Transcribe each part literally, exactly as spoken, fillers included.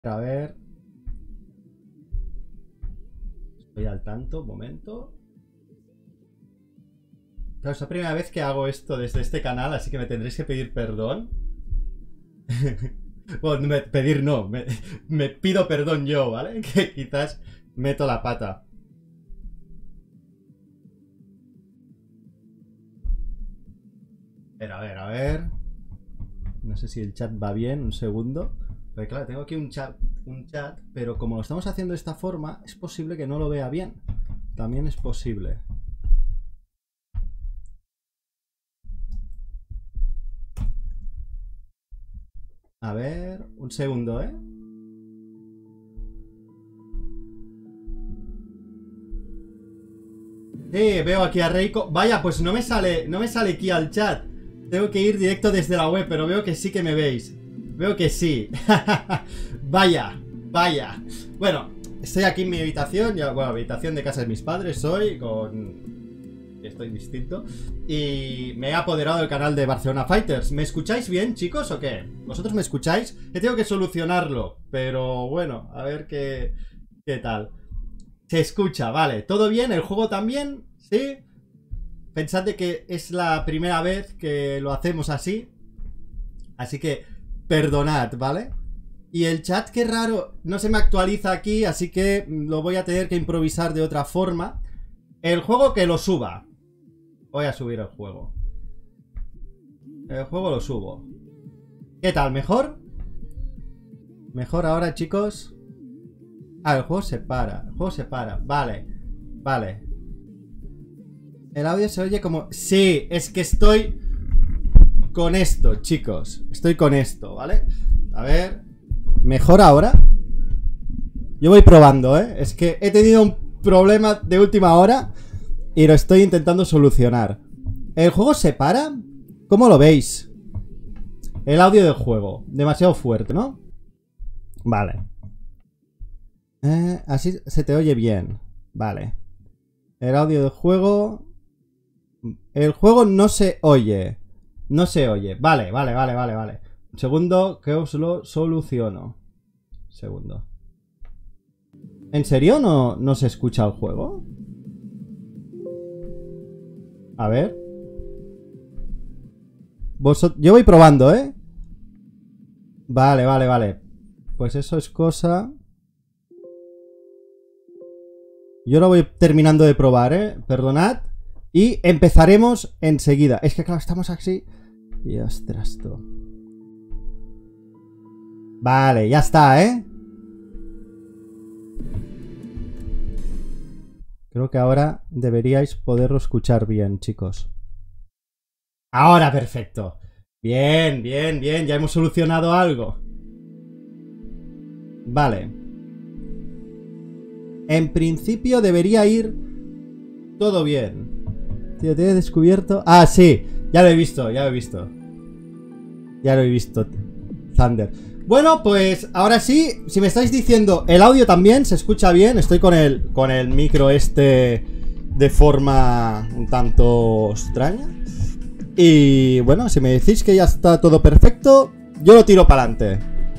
A ver. Estoy al tanto, un momento. Claro, es la primera vez que hago esto desde este canal, así que me tendréis que pedir perdón. Bueno, me, pedir no, me, me pido perdón yo, ¿vale? Que quizás meto la pata. A ver, a ver, a ver. No sé si el chat va bien, un segundo. Pero claro, tengo aquí un chat, un chat, pero como lo estamos haciendo de esta forma, es posible que no lo vea bien. También es posible. A ver, un segundo, ¿eh? Sí, veo aquí a Reiko. Vaya, pues no me sale, no me sale aquí al chat. Tengo que ir directo desde la web, pero veo que sí que me veis. Veo que sí. Vaya, vaya. Bueno, estoy aquí en mi habitación. Ya, bueno, habitación de casa de mis padres hoy, con... Estoy distinto. Y me he apoderado del canal de Barcelona Fighters. ¿Me escucháis bien, chicos, o qué? ¿Vosotros me escucháis? He tenido que solucionarlo, pero bueno, a ver qué, qué tal. Se escucha, vale. ¿Todo bien? ¿El juego también? ¿Sí? Pensad de que es la primera vez que lo hacemos así. Así que perdonad, ¿vale? Y el chat, qué raro, no se me actualiza aquí, así que lo voy a tener que improvisar de otra forma. El juego que lo suba. Voy a subir el juego. El juego lo subo. ¿Qué tal? ¿Mejor? ¿Mejor ahora, chicos? Ah, el juego se para. El juego se para. Vale. Vale. El audio se oye como... Sí, es que estoy con esto, chicos. Estoy con esto, ¿vale? A ver. ¿Mejor ahora? Yo voy probando, ¿eh? Es que he tenido un problema de última hora y lo estoy intentando solucionar. ¿El juego se para? ¿Cómo lo veis? El audio del juego. Demasiado fuerte, ¿no? Vale. Eh, así se te oye bien. Vale. El audio del juego... El juego no se oye. No se oye. Vale, vale, vale, vale, vale. Un segundo que os lo soluciono. Segundo. ¿En serio no, no se escucha el juego? A ver. Vosot- Yo voy probando, ¿eh? Vale, vale, vale. Pues eso es cosa... Yo lo voy terminando de probar, ¿eh? Perdonad. Y empezaremos enseguida. Es que claro, estamos así. Y ostras, tú. Vale, ya está, ¿eh? Creo que ahora deberíais poderlo escuchar bien, chicos. Ahora, perfecto. Bien, bien, bien. Ya hemos solucionado algo. Vale. En principio debería ir todo bien. Tío, te he descubierto... Ah, sí. Ya lo he visto, ya lo he visto. Ya lo he visto. Thunder. Bueno, pues ahora sí, si me estáis diciendo el audio también se escucha bien, estoy con el, con el micro este de forma un tanto extraña. Y bueno, si me decís que ya está todo perfecto, yo lo tiro para adelante.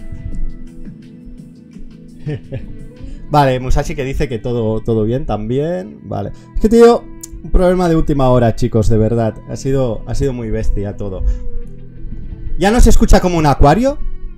Vale, Musashi que dice que todo, todo bien también. Vale. Es que he tenido un problema de última hora, chicos, de verdad. Ha sido, ha sido muy bestia todo. ¿Ya no se escucha como un acuario?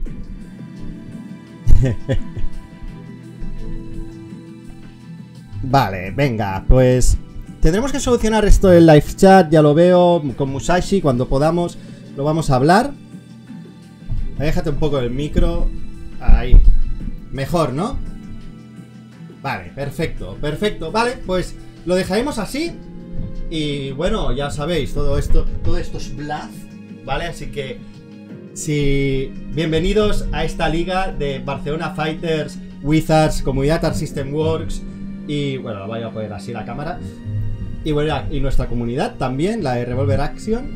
Vale, venga, pues tendremos que solucionar esto del live chat, ya lo veo, con Musashi, cuando podamos lo vamos a hablar. Déjate un poco el micro. Ahí. Mejor, ¿no? Vale, perfecto, perfecto. Vale, pues lo dejaremos así. Y bueno, ya sabéis, todo esto, todo esto es bluff, ¿vale? Así que sí, bienvenidos a esta liga de Barcelona Fighters, Wizards, Comunidad Art System Works. Y bueno, la voy a poner así la cámara. Y bueno, y nuestra comunidad también, la de Revolver Action.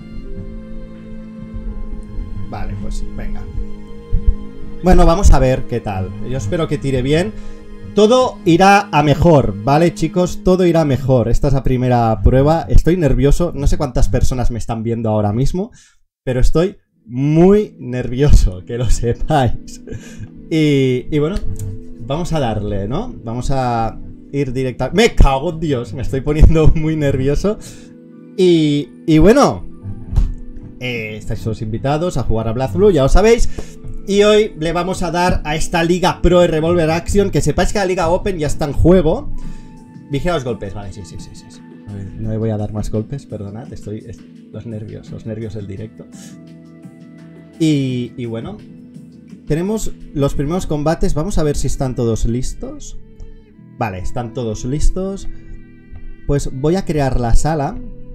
Vale, pues venga. Bueno, vamos a ver qué tal. Yo espero que tire bien. Todo irá a mejor, ¿vale, chicos? Todo irá mejor. Esta es la primera prueba. Estoy nervioso. No sé cuántas personas me están viendo ahora mismo, pero estoy muy nervioso, que lo sepáis. Y, y bueno, vamos a darle, ¿no? Vamos a ir directa. ¡Me cago en Dios! Me estoy poniendo muy nervioso. Y, y bueno, eh, estáis todos invitados a jugar a BlazBlue, ya lo sabéis. Y hoy le vamos a dar a esta Liga Pro de Revolver Action. Que sepáis que la Liga Open ya está en juego. Vigila los golpes, vale, sí, sí, sí, sí, sí. A ver, no le voy a dar más golpes, perdonad, estoy... Es, los nervios, los nervios del directo. Y, y bueno, tenemos los primeros combates. Vamos a ver si están todos listos. Vale, están todos listos. Pues voy a crear la sala.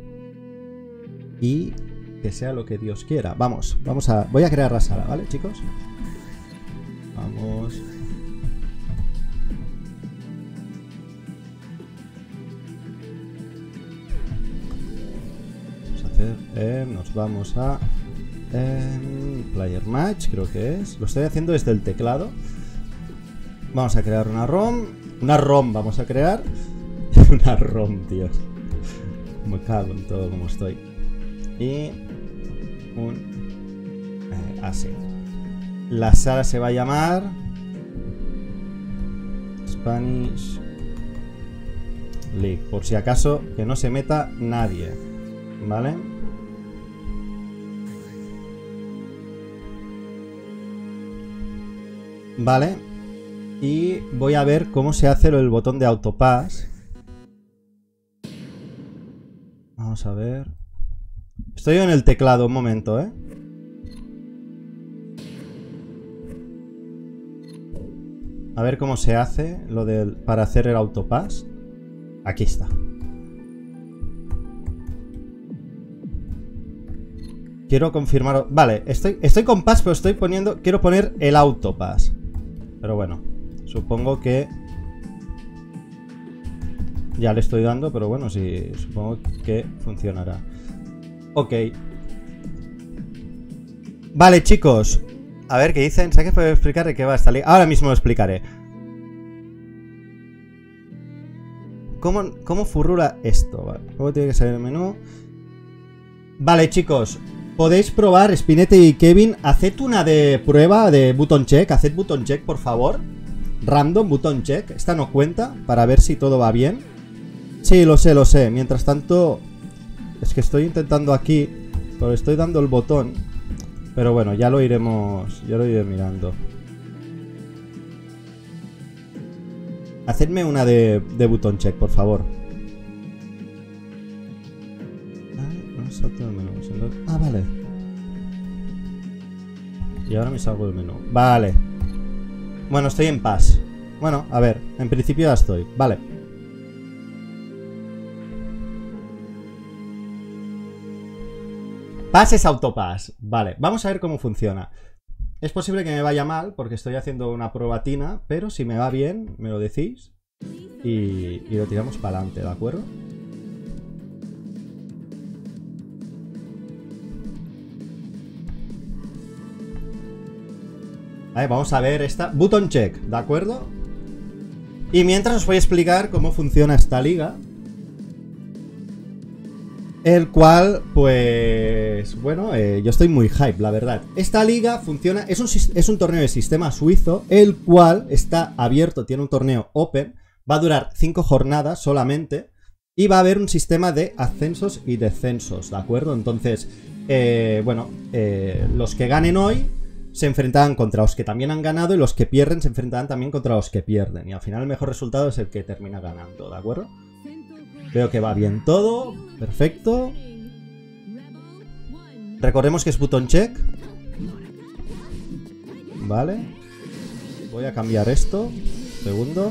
Y que sea lo que Dios quiera. Vamos, vamos a... Voy a crear la sala, ¿vale, chicos? Vamos... Eh, nos vamos a eh, Player Match, creo que es. Lo estoy haciendo desde el teclado. Vamos a crear una ROM. Una ROM vamos a crear. Una ROM, tío. Me cago en todo como estoy. Y un eh, así. La sala se va a llamar Spanish League. Por si acaso que no se meta nadie. ¿Vale? Vale. Y voy a ver cómo se hace el botón de autopass. Vamos a ver. Estoy en el teclado, un momento, ¿eh? A ver cómo se hace lo del para hacer el autopass. Aquí está. Quiero confirmar... Vale, estoy, estoy con pass, pero estoy poniendo... Quiero poner el autopass. Pero bueno, supongo que... Ya le estoy dando, pero bueno, sí, supongo que funcionará. Ok. Vale, chicos. A ver, ¿qué dicen? ¿Sabes que puedo explicar de qué va esta liga? Ahora mismo lo explicaré. ¿Cómo, cómo furrula esto? Vale. ¿Cómo tiene que salir el menú? Vale, chicos. Podéis probar, Spinete y Kevin. Haced una de prueba de button check. Haced button check, por favor. Random, button check. Esta no cuenta, para ver si todo va bien. Sí, lo sé, lo sé. Mientras tanto, es que estoy intentando aquí, pero estoy dando el botón. Pero bueno, ya lo iremos, ya lo iré mirando. Hacedme una de, de button check, por favor. Ah, vale. Y ahora me salgo del menú. Vale. Bueno, estoy en pass. Bueno, a ver, en principio ya estoy. Vale. Pass es autopass. Vale, vamos a ver cómo funciona. Es posible que me vaya mal porque estoy haciendo una probatina, pero si me va bien, me lo decís y, y lo tiramos para adelante, ¿de acuerdo? Vale, vamos a ver esta... Button check, ¿de acuerdo? Y mientras os voy a explicar cómo funciona esta liga. El cual, pues... Bueno, eh, yo estoy muy hype, la verdad. Esta liga funciona... Es un, es un torneo de sistema suizo, el cual está abierto, tiene un torneo open. Va a durar cinco jornadas solamente. Y va a haber un sistema de ascensos y descensos, ¿de acuerdo? Entonces, eh, bueno, eh, los que ganen hoy se enfrentarán contra los que también han ganado y los que pierden se enfrentarán también contra los que pierden. Y al final el mejor resultado es el que termina ganando, ¿de acuerdo? Veo que va bien todo. Perfecto. Recordemos que es button check. Vale. Voy a cambiar esto. Segundo.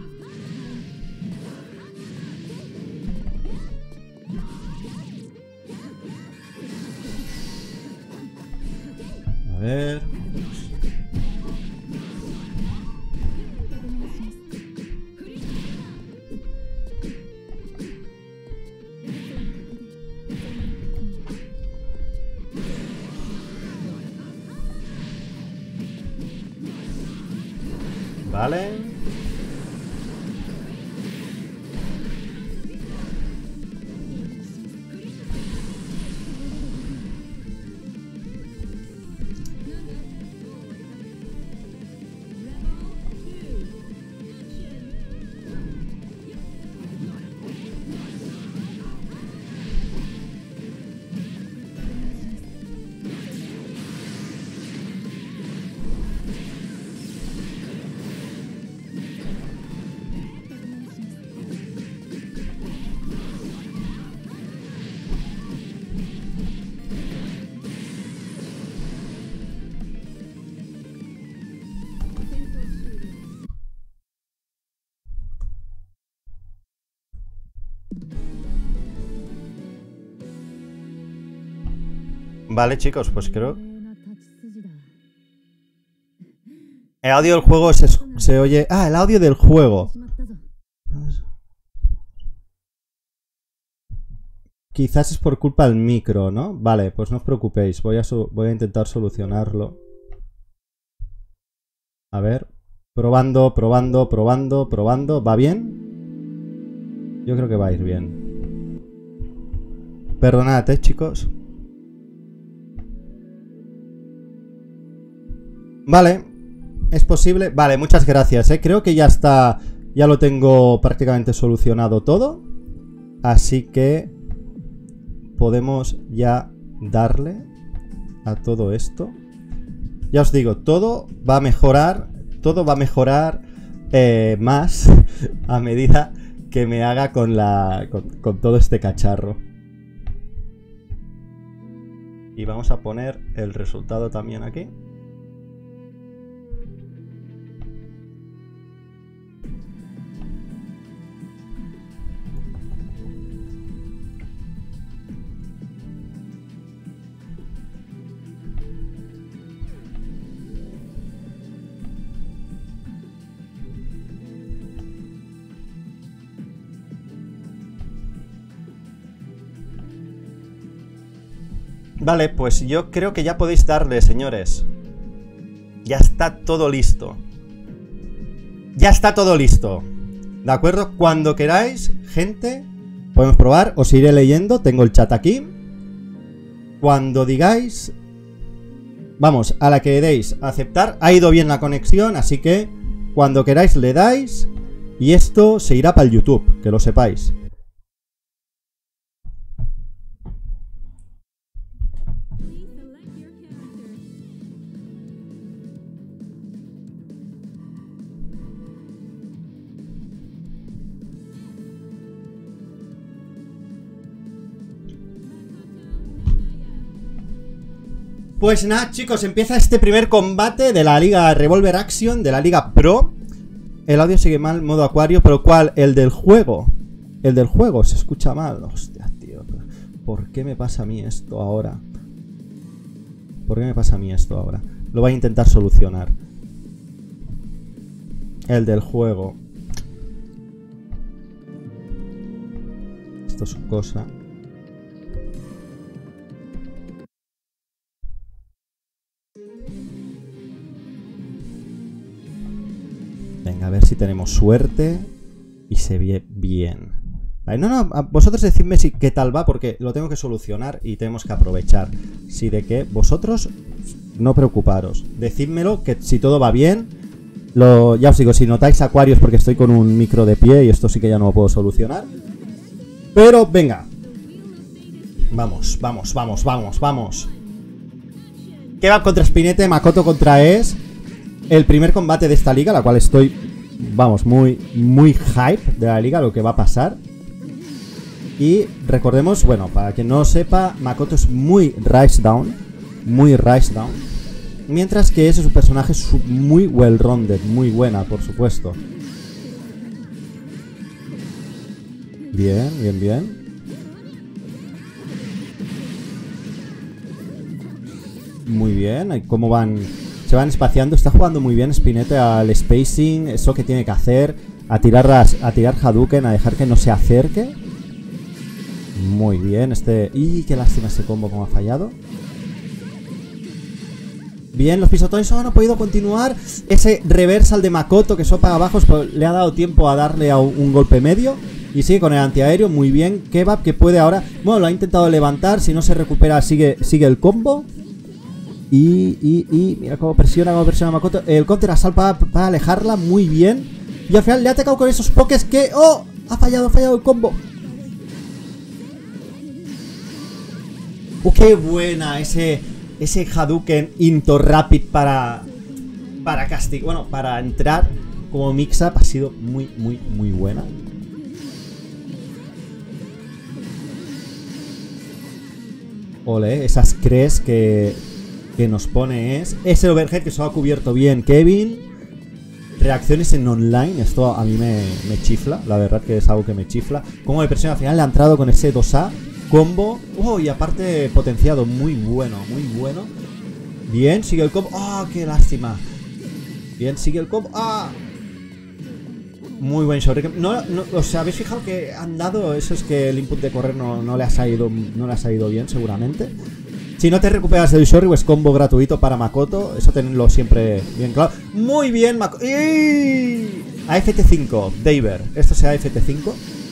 A ver. Vale. Vale, chicos, pues creo... El audio del juego se, se oye... Ah, el audio del juego. Quizás es por culpa del micro, ¿no? Vale, pues no os preocupéis. Voy a, voy a intentar solucionarlo. A ver. Probando, probando, probando, probando. ¿Va bien? Yo creo que va a ir bien. Perdonad, ¿eh, chicos? Vale. ¿Es posible? Vale, muchas gracias, ¿eh? Creo que ya está... Ya lo tengo prácticamente solucionado todo. Así que... podemos ya darle a todo esto. Ya os digo, todo va a mejorar. Todo va a mejorar eh, más a medida que me haga con, la, con, con todo este cacharro. Y vamos a poner el resultado también aquí. Vale, pues yo creo que ya podéis darle, señores. Ya está todo listo. Ya está todo listo. ¿De acuerdo? Cuando queráis, gente, podemos probar. Os iré leyendo. Tengo el chat aquí. Cuando digáis... Vamos, a la que deis aceptar. Ha ido bien la conexión, así que cuando queráis le dais. Y esto se irá para el YouTube, que lo sepáis. Pues nada, chicos, empieza este primer combate de la Liga Revolver Action, de la Liga Pro. El audio sigue mal, modo acuario, pero ¿cuál? El del juego. El del juego se escucha mal. Hostia, tío. ¿Por qué me pasa a mí esto ahora? ¿Por qué me pasa a mí esto ahora? Lo voy a intentar solucionar. El del juego. Esto es cosa... Venga, a ver si tenemos suerte y se ve bien. Vale, no, no, vosotros decidme si qué tal va, porque lo tengo que solucionar y tenemos que aprovechar. Si de qué, vosotros no preocuparos. Decídmelo, que si todo va bien. Lo, ya os digo, si notáis acuarios porque estoy con un micro de pie y esto sí que ya no lo puedo solucionar. Pero venga. Vamos, vamos, vamos, vamos, vamos. Kebab contra Spinete, Makoto contra Es. El primer combate de esta liga, la cual estoy, vamos, muy, muy hype de la liga, lo que va a pasar. Y recordemos, bueno, para quien no lo sepa, Makoto es muy Rise Down, muy Rise Down. Mientras que ese es un personaje muy well-rounded, muy buena, por supuesto. Bien, bien, bien. Muy bien, ¿cómo van? Se van espaciando, está jugando muy bien Spinete al spacing, eso que tiene que hacer, a tirar, a tirar Hadouken, a dejar que no se acerque. Muy bien, este... ¡Y qué lástima ese combo como ha fallado! Bien, los pisotones no han podido continuar. Ese reversal de Makoto que sopa abajo le ha dado tiempo a darle a un golpe medio. Y sigue con el antiaéreo, muy bien. Kebab que puede ahora... Bueno, lo ha intentado levantar, si no se recupera sigue, sigue el combo. Y, y, y, mira cómo presiona, cómo presiona Makoto. El counter assault para, para alejarla, muy bien. Y al final le ha atacado con esos pokés que... ¡Oh! Ha fallado, ha fallado el combo. ¡Oh, qué buena! Ese, ese Hadouken into rapid para... Para castigar, bueno, para entrar como mix-up ha sido muy, muy, muy buena. Ole, esas crees que... que nos pone es ese overhead que se ha cubierto bien Kevin. Reacciones en online, esto a mí me, me chifla, la verdad que es algo que me chifla. Como de presión al final le ha entrado con ese dos A combo. Oh, y aparte potenciado. Muy bueno, muy bueno. Bien, sigue el combo. Ah, oh, qué lástima. Bien, sigue el combo. Ah. Muy buen shuriken. No, no, ¿os habéis fijado que han dado? Eso es que el input de correr no, no le ha salido, no le ha salido bien, seguramente. Si no te recuperas del Shoryu, es combo gratuito para Makoto. Eso tenedlo siempre bien claro. Muy bien, Makoto. A F T cinco, Daver. Esto sea F T cinco.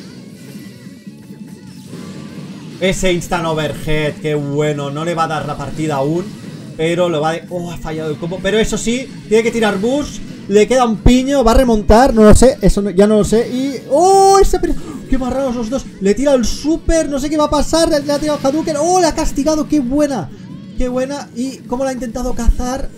Ese instant overhead, qué bueno. No le va a dar la partida aún, pero lo va a... Oh, ha fallado el combo. Pero eso sí, tiene que tirar boost. Le queda un piño, va a remontar. No lo sé, eso no, ya no lo sé. Y... ¡Oh! Ese... ¡Qué más raros los dos! Le tira el super, no sé qué va a pasar. Le ha tirado Hadouken. ¡Oh! Le ha castigado, qué buena. Qué buena. Y cómo la ha intentado cazar.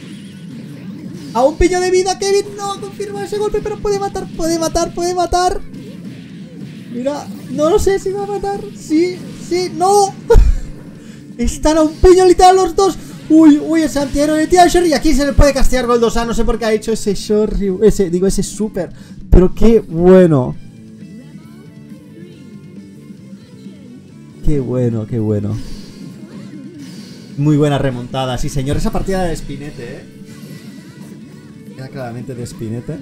A un piño de vida, Kevin. No, confirma ese golpe, pero puede matar, puede matar, puede matar. Mira, no lo sé si va a matar. Sí, sí, no. Están a un piño literal los dos. Uy, uy, ese antihéroe le tira el Shoryu. Y aquí se le puede castigar Gol dos A. No sé por qué ha hecho ese Shoryu. Ese, digo, ese super. Pero qué bueno. Qué bueno, qué bueno. Muy buena remontada, sí señor. Esa partida de Spinete, eh. Era claramente de Spinete.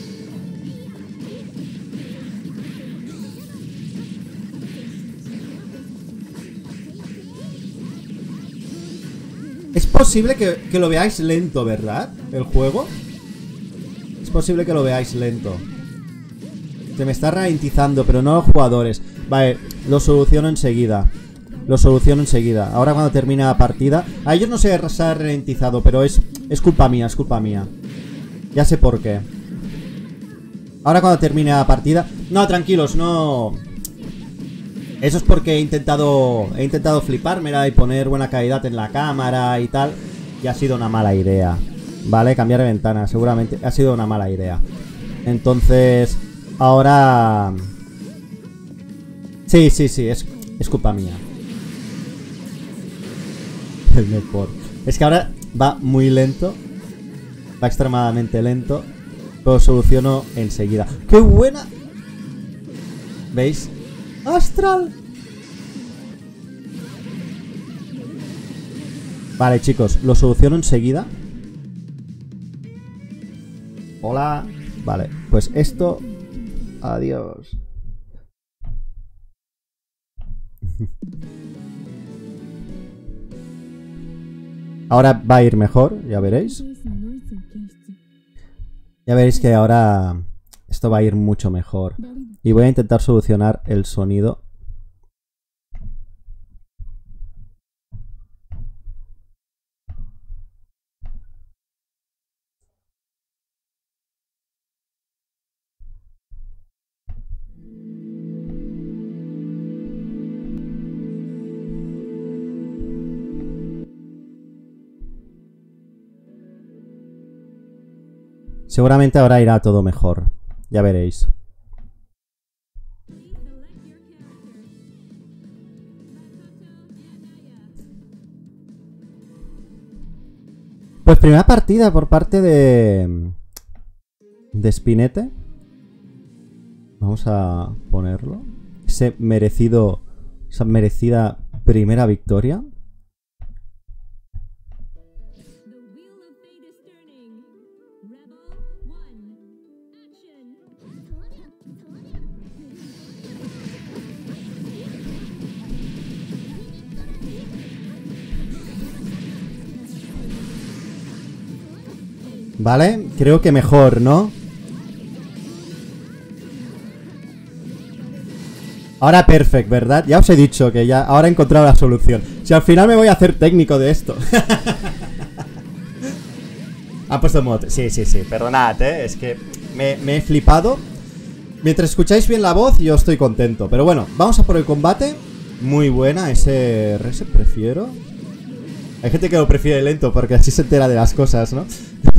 Es posible que, que lo veáis lento, ¿verdad? El juego. Es posible que lo veáis lento. Se me está ralentizando, pero no los jugadores. Vale, lo soluciono enseguida. Lo soluciono enseguida. Ahora cuando termine la partida. A ellos no se ha ralentizado, pero es, es culpa mía, es culpa mía. Ya sé por qué. Ahora cuando termine la partida. No, tranquilos, no. Eso es porque he intentado He intentado flipármela y poner buena calidad en la cámara y tal. Y ha sido una mala idea. Vale, cambiar de ventana, seguramente ha sido una mala idea. Entonces, ahora... Sí, sí, sí, es, es culpa mía. El mejor. Es que ahora va muy lento. Va extremadamente lento. Lo soluciono enseguida. ¡Qué buena! ¿Veis? ¡Astral! Vale, chicos, lo soluciono enseguida. Hola. Vale, pues esto... Adiós. Ahora va a ir mejor, ya veréis. Ya veréis que ahora esto va a ir mucho mejor. Y voy a intentar solucionar el sonido. Seguramente ahora irá todo mejor. Ya veréis. Pues primera partida por parte de... De Spinete. Vamos a ponerlo. Ese merecido... Esa merecida primera victoria. Vale, creo que mejor, ¿no? Ahora perfect, ¿verdad? Ya os he dicho que ya ahora he encontrado la solución. Si al final me voy a hacer técnico de esto. Ha puesto mod. Sí, sí, sí, perdonad, ¿eh? Es que me, me he flipado. Mientras escucháis bien la voz, yo estoy contento. Pero bueno, vamos a por el combate. Muy buena, ese reset prefiero. Hay gente que lo prefiere lento porque así se entera de las cosas, ¿no?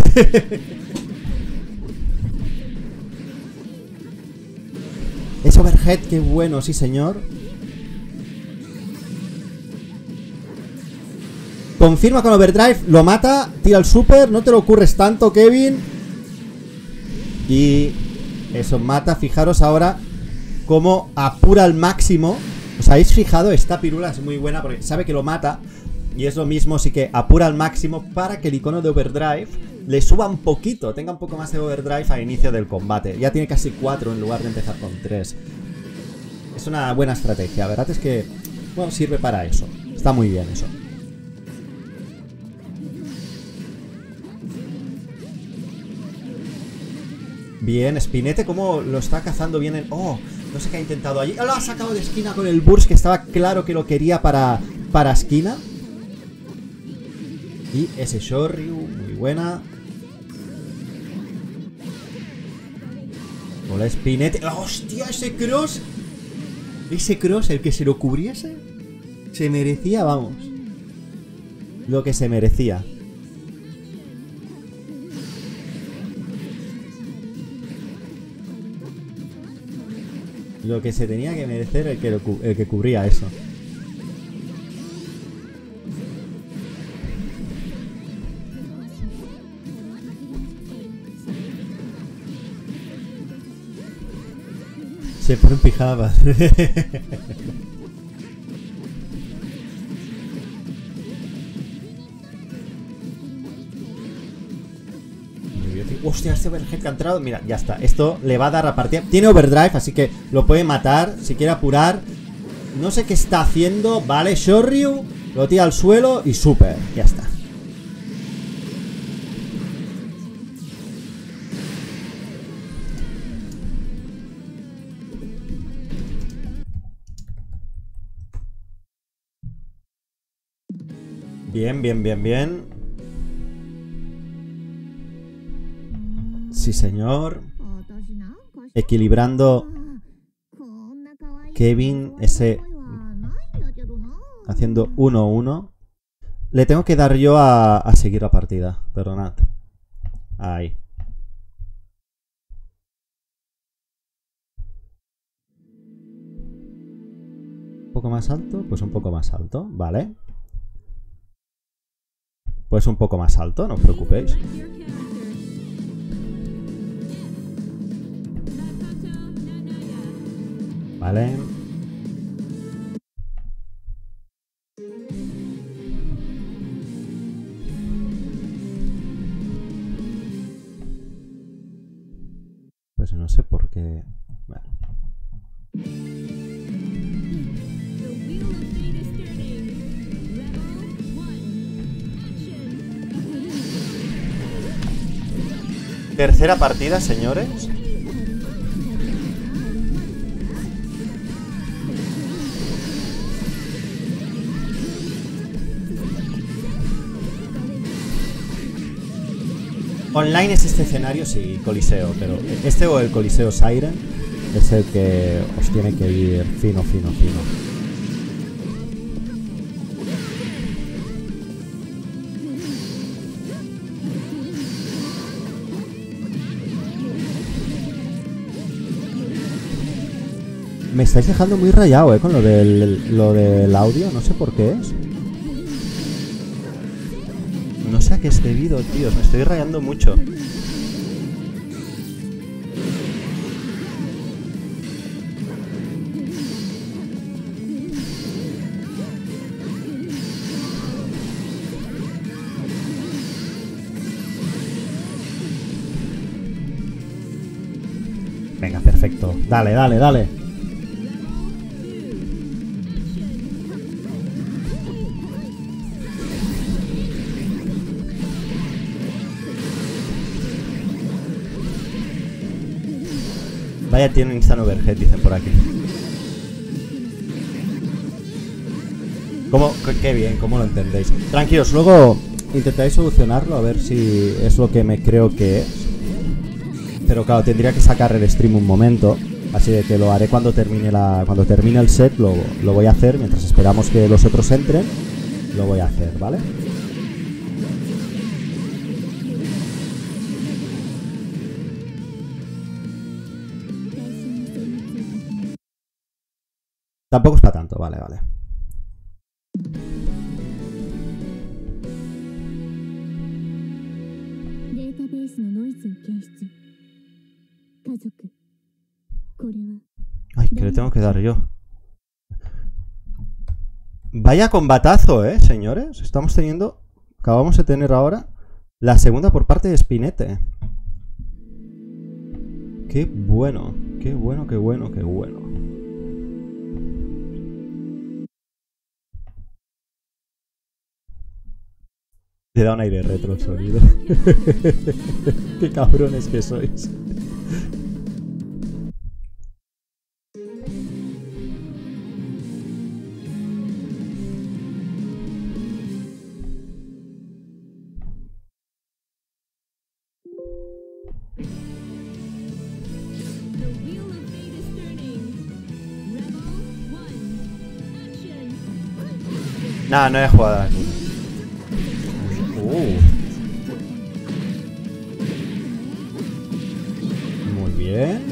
Es overhead, qué bueno, sí señor. Confirma con overdrive, lo mata, tira el super, no te lo ocurres tanto, Kevin. Y eso mata, fijaros ahora cómo apura al máximo ¿Os habéis fijado? Esta pirula es muy buena porque sabe que lo mata. Y es lo mismo, así que apura al máximo para que el icono de overdrive le suba un poquito, tenga un poco más de overdrive al inicio del combate. Ya tiene casi cuatro en lugar de empezar con tres. Es una buena estrategia, la verdad es que, bueno, sirve para eso. Está muy bien eso. Bien, Spinete, ¿cómo lo está cazando bien en... Oh, no sé qué ha intentado allí. Lo ha sacado de esquina con el burst, que estaba claro que lo quería para, para esquina. Y ese Shoryu, muy buena. Hola, Spinete. ¡Hostia, ese cross! Ese cross, el que se lo cubriese, se merecía, vamos, lo que se merecía. Lo que se tenía que merecer el que, lo, el que cubría eso. Se pone en pijama. Hostia, este overhead que ha entrado. Mira, ya está. Esto le va a dar a partida. Tiene overdrive, así que lo puede matar si quiere apurar. No sé qué está haciendo. Vale, Shoryu lo tira al suelo y super. Ya está. Bien, bien, bien, bien. Sí, señor. Equilibrando Kevin, ese haciendo uno uno. Le tengo que dar yo a, a seguir la partida. Perdonad. Ahí. ¿Un poco más alto? Pues un poco más alto. Vale. Pues un poco más alto, no os preocupéis. Vale. Pues no sé por qué. Bueno. Tercera partida, señores. Online es este escenario, sí, Coliseo, pero este o el Coliseo Siren es el que os tiene que ir fino, fino, fino. Me estáis dejando muy rayado, eh, con lo del, lo del audio, no sé por qué es. No sé a qué es debido, tíos, me estoy rayando mucho. Venga, perfecto. Dale, dale, dale. Vaya, tiene un instant overhead, dicen por aquí. ¿Cómo? Qué bien, ¿cómo lo entendéis? Tranquilos, luego intentaré solucionarlo, a ver si es lo que me creo que es. Pero claro, tendría que sacar el stream un momento. Así de que lo haré cuando termine la cuando termine el set, lo, lo voy a hacer. Mientras esperamos que los otros entren, lo voy a hacer, ¿vale? Tampoco es para tanto, vale, vale. Ay, que le tengo que dar yo. Vaya combatazo, eh, señores. Estamos teniendo... Acabamos de tener ahora la segunda por parte de Spinete. Qué bueno, qué bueno, qué bueno, qué bueno. Le da un aire retro el sonido. Qué cabrones que sois. Nah, no he jugado aquí. Uh. Muy bien.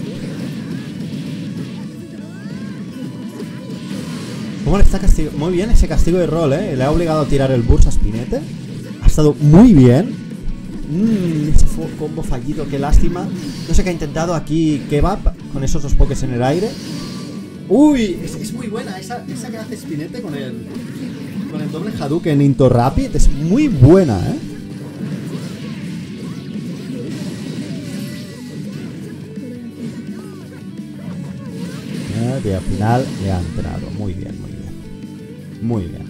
¿Cómo le está castigo? Muy bien ese castigo de rol, eh. Le ha obligado a tirar el burst a Spinete. Ha estado muy bien. Mmm, ese fue combo fallido, qué lástima. No sé qué ha intentado aquí Kebab con esos dos pokés en el aire. Uy, es, es muy buena esa, esa que hace Spinete con el... Con el doble Hadouken Into Rapid. Es muy buena, eh. Y al final le ha entrado. Muy bien, muy bien. Muy bien.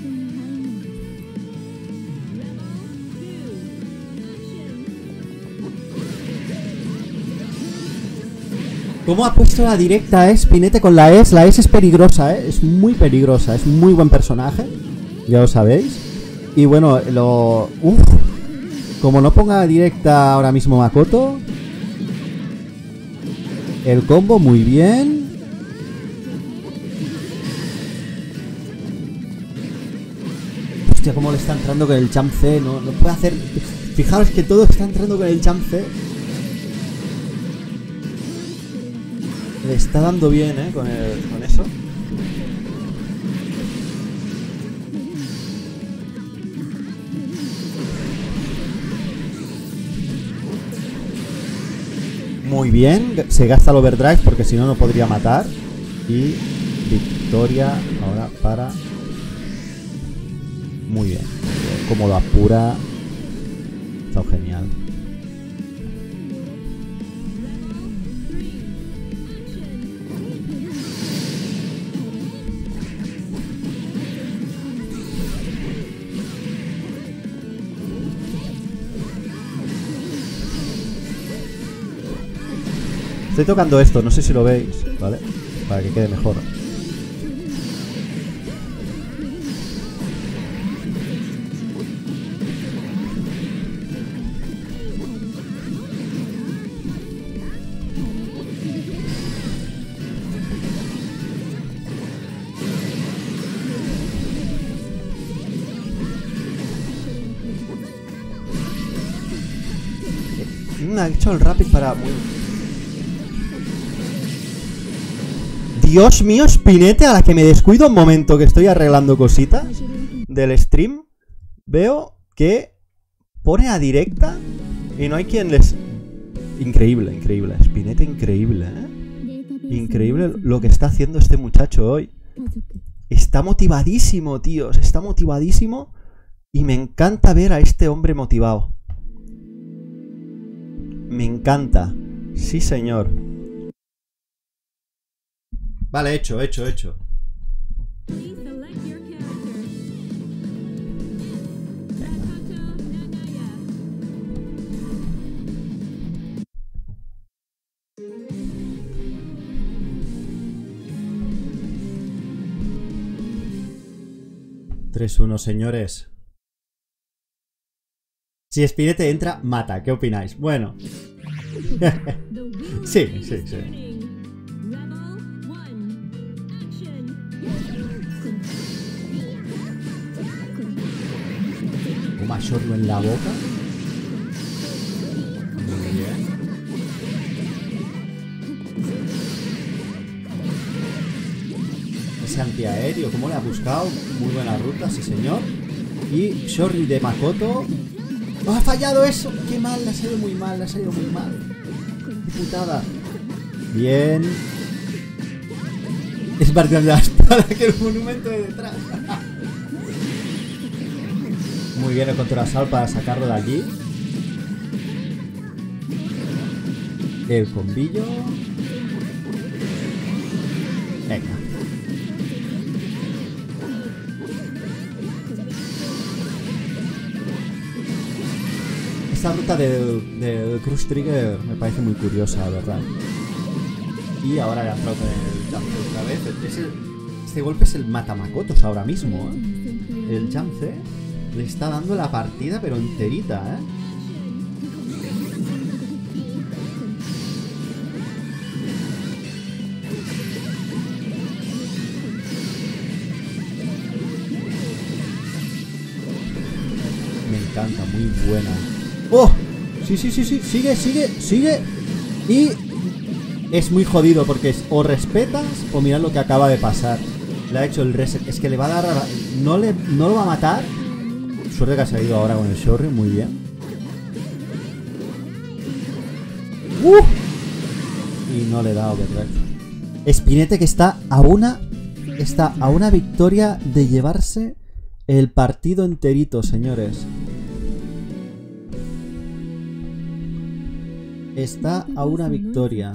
¿Cómo ha puesto la directa, eh? Spinete con la E S. La E S es peligrosa, eh. Es muy peligrosa. Es muy buen personaje. Ya lo sabéis. Y bueno, lo... Uf. Como no ponga directa ahora mismo Makoto. El combo muy bien. Hostia, cómo le está entrando con el Champ C. No, no puede hacer... Fijaros que todo está entrando con el Champ C. Le está dando bien, eh, con, el, con eso. Muy bien. Se gasta el overdrive porque si no, no podría matar. Y victoria ahora para... Muy bien. Como lo apura. Está genial. Estoy tocando esto, no sé si lo veis, ¿vale? Para que quede mejor. Me ha hecho el rapid para... Muy... Dios mío, Spinete, a la que me descuido un momento que estoy arreglando cositas del stream, veo que pone a directa y no hay quien les... Increíble, increíble. Spinete increíble, ¿eh? Increíble lo que está haciendo este muchacho hoy. Está motivadísimo, tíos. Está motivadísimo y me encanta ver a este hombre motivado. Me encanta. Sí, señor. Vale, hecho, hecho, hecho. tres uno, señores. Si Spinete entra, mata. ¿Qué opináis? Bueno. Sí, sí, sí. Un machorro en la boca. Muy bien. Ese antiaéreo, ¿cómo le ha buscado? Muy buena ruta, sí señor. Y Shoryu de Makoto. ¡Oh, ha fallado eso! ¡Qué mal! Le ha salido muy mal, le ha salido muy mal. ¡Qué putada! Bien. Es parte de la espada que el monumento de detrás. muy bien el control asal para sacarlo de allí. El combillo. Venga. Esta ruta del, del Crush Trigger me parece muy curiosa, la verdad. Y ahora ya ha entrado con el Jump C otra vez. Es el, este golpe es el matamacotos ahora mismo, ¿eh? El Jump C le está dando la partida, pero enterita, ¿eh? Me encanta, muy buena. ¡Oh! Sí, sí, sí, sí, sigue, sigue, sigue. Y es muy jodido porque es o respetas o mirad lo que acaba de pasar. Le ha hecho el reset. Es que le va a dar a la... No, le... no lo va a matar. Suerte que ha salido ahora con el Shorry, muy bien. ¡Uh! Y no le da overdrive. Spinete que está a una... Está a una victoria de llevarse el partido enterito, señores. Está a una victoria.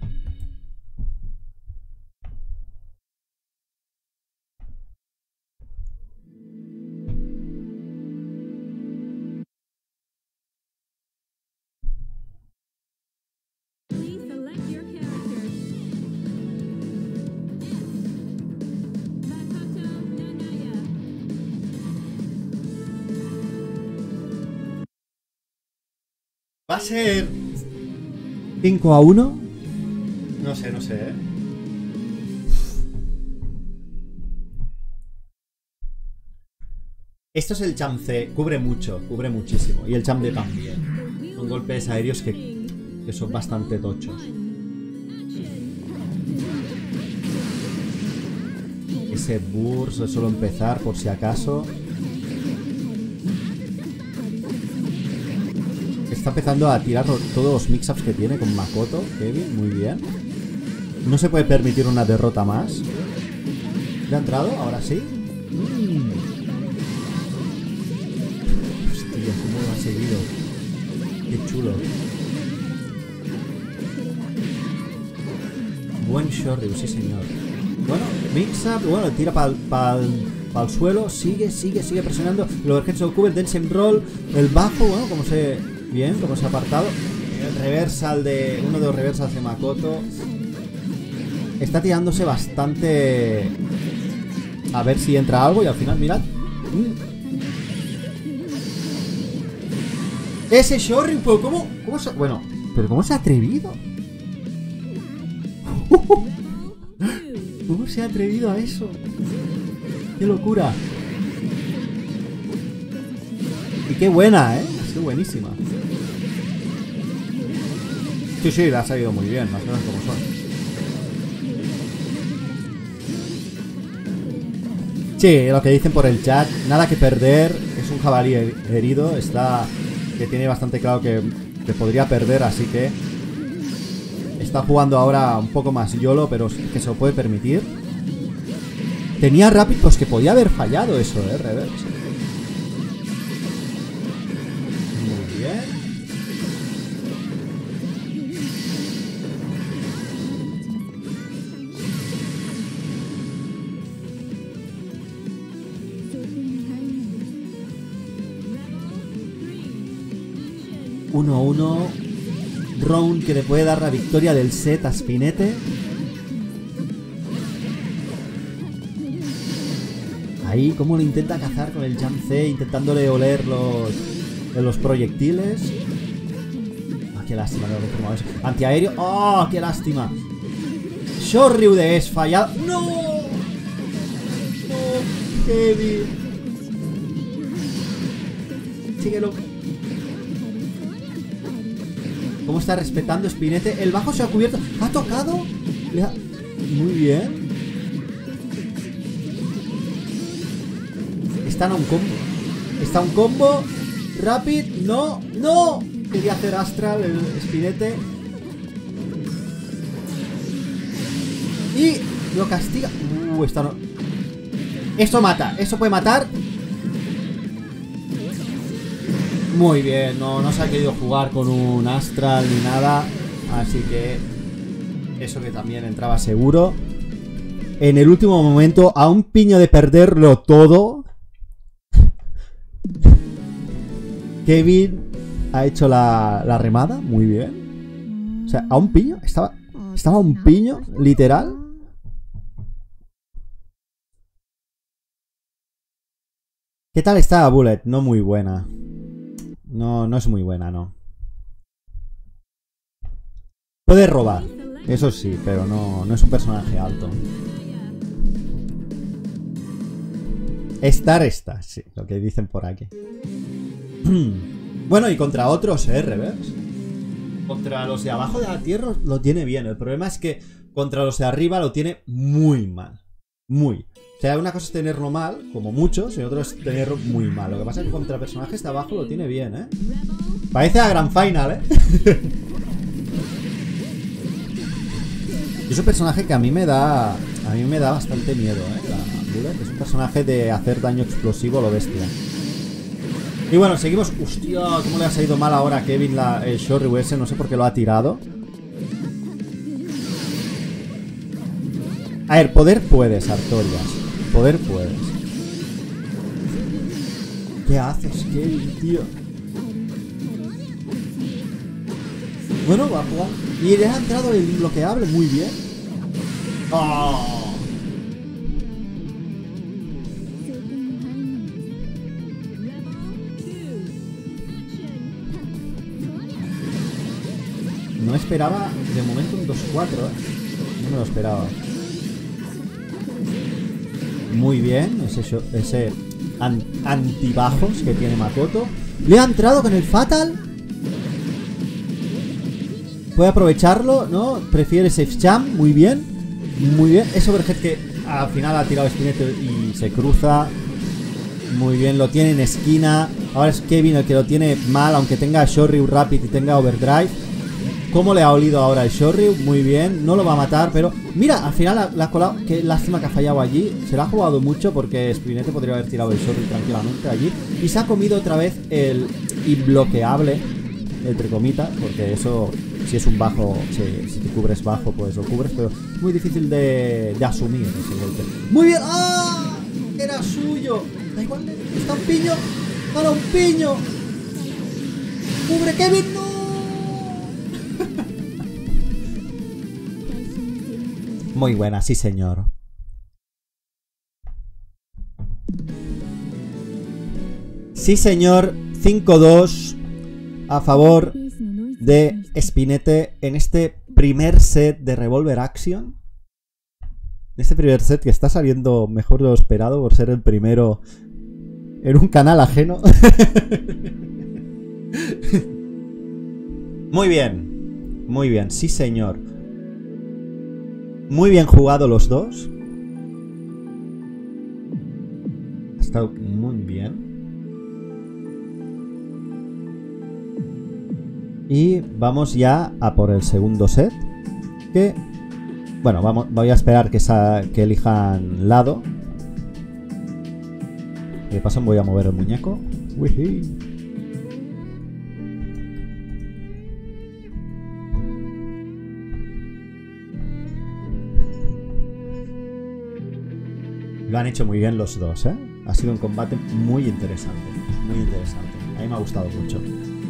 Va a ser cinco a uno. No sé, no sé, ¿eh? Esto es el Jump C. Cubre mucho, cubre muchísimo. Y el Jump D también. Son golpes aéreos que, que son bastante tochos. Ese burst es solo empezar por si acaso. Está empezando a tirar todos los mix-ups que tiene con Makoto. Kevin, muy bien. No se puede permitir una derrota más. ¿Ya ha entrado? Ahora sí. Mm. Hostia, cómo lo ha seguido. Qué chulo. Buen Shoryu, sí señor. Bueno, mix-up. Bueno, tira para pa, pa el suelo. Sigue, sigue, sigue presionando. El overhead se cubre. Densem roll. El bajo, bueno, como se... Bien, como se ha apartado. El reversal de... Uno de los reversals de Makoto. Está tirándose bastante... A ver si entra algo y al final, mirad. Ese Shoryu, pues ¿cómo? ¿Cómo se... Bueno, pero ¿cómo se ha atrevido? ¿Cómo se ha atrevido a eso? ¡Qué locura! Y qué buena, ¿eh? Ha sido buenísima. Sí, sí, la ha salido muy bien, las cosas como son. Sí, lo que dicen por el chat, nada que perder, es un jabalí herido, está... que tiene bastante claro que, que podría perder, así que... Está jugando ahora un poco más YOLO, pero que se lo puede permitir. Tenía Rapid, pues que podía haber fallado eso, eh, reverse. Muy bien. uno a uno. Round que le puede dar la victoria del set a Spinete. Ahí, como lo intenta cazar con el Jump C, intentándole oler los, los proyectiles. Ah, qué lástima que lo confirmado eso. Antiaéreo. ¡Oh, qué lástima! Shoryu de es fallado. ¡No! ¡No! ¡Heavy! Síguelo. ¿Cómo está respetando Spinete? El bajo se ha cubierto. ¿Ha tocado? Le ha... Muy bien. Está en un combo. Está un combo. Rapid. No. No. Quería hacer Astral el Spinete. Y lo castiga. Uh, esta no. Esto mata. Esto puede matar. Muy bien, no, no se ha querido jugar con un Astral ni nada. Así que eso que también entraba seguro. En el último momento, a un piño de perderlo todo, Kevin ha hecho la, la remada, muy bien. O sea, a un piño, estaba, estaba a un piño, literal. ¿Qué tal está Bullet? No muy buena. No, no es muy buena, no. Puede robar, eso sí, pero no, no es un personaje alto. Estar está, sí, lo que dicen por aquí. Bueno, y contra otros, ¿eh? Reverse. Contra los de abajo de la tierra lo tiene bien. El problema es que contra los de arriba lo tiene muy mal. Muy. O sea, una cosa es tenerlo mal, como muchos, y otra es tenerlo muy mal. Lo que pasa es que contra personajes de abajo lo tiene bien, ¿eh? Parece a Grand Final, ¿eh? Es un personaje que a mí me da... A mí me da bastante miedo, ¿eh? La Bullet es un personaje de hacer daño explosivo a lo bestia. Y bueno, seguimos... Hostia, cómo le ha salido mal ahora a Kevin la, el Shoryu ese. No sé por qué lo ha tirado. A ver, poder puedes, Artorias. Poder puedes. ¿Qué haces, Kevin, tío? Bueno, va a jugar. Y le ha entrado el bloqueable muy bien. ¡Oh! No esperaba de momento un dos cuatro, ¿eh? No me lo esperaba. Muy bien, ese, ese an antibajos que tiene Makoto. Le ha entrado con el Fatal. Puede aprovecharlo, ¿no? Prefiere Safe Jam, muy bien. Muy bien, es Overhead que al final ha tirado Spinete y se cruza. Muy bien, lo tiene en esquina. Ahora es Kevin el que lo tiene mal, aunque tenga Shoryu Rapid y tenga Overdrive. ¿Cómo le ha olido ahora el Shoryu? Muy bien, no lo va a matar, pero... Mira, al final la ha colado. Qué lástima que ha fallado allí. Se lo ha jugado mucho porque Spinete podría haber tirado el Shoryu tranquilamente allí. Y se ha comido otra vez el imbloqueable, entre comitas, porque eso... Si es un bajo, si, si te cubres bajo, pues lo cubres, pero es muy difícil de, de asumir ese golpe. ¡Muy bien! ¡Ah! ¡Era suyo! Da igual, está un piño. ¡Para un piño! ¡Cubre, Kevin! ¡No! Muy buena, sí señor. Sí señor, cinco dos a favor de Spinete en este primer set de Revolver Action. Este primer set que está saliendo mejor de lo esperado por ser el primero en un canal ajeno. Muy bien. Muy bien, sí señor. Muy bien jugado los dos. Ha estado muy bien. Y vamos ya a por el segundo set. Que... Bueno, vamos, voy a esperar que, sa que elijan lado. Y de paso voy a mover el muñeco. Uy. Lo han hecho muy bien los dos, ¿eh? Ha sido un combate muy interesante. Muy interesante. A mí me ha gustado mucho.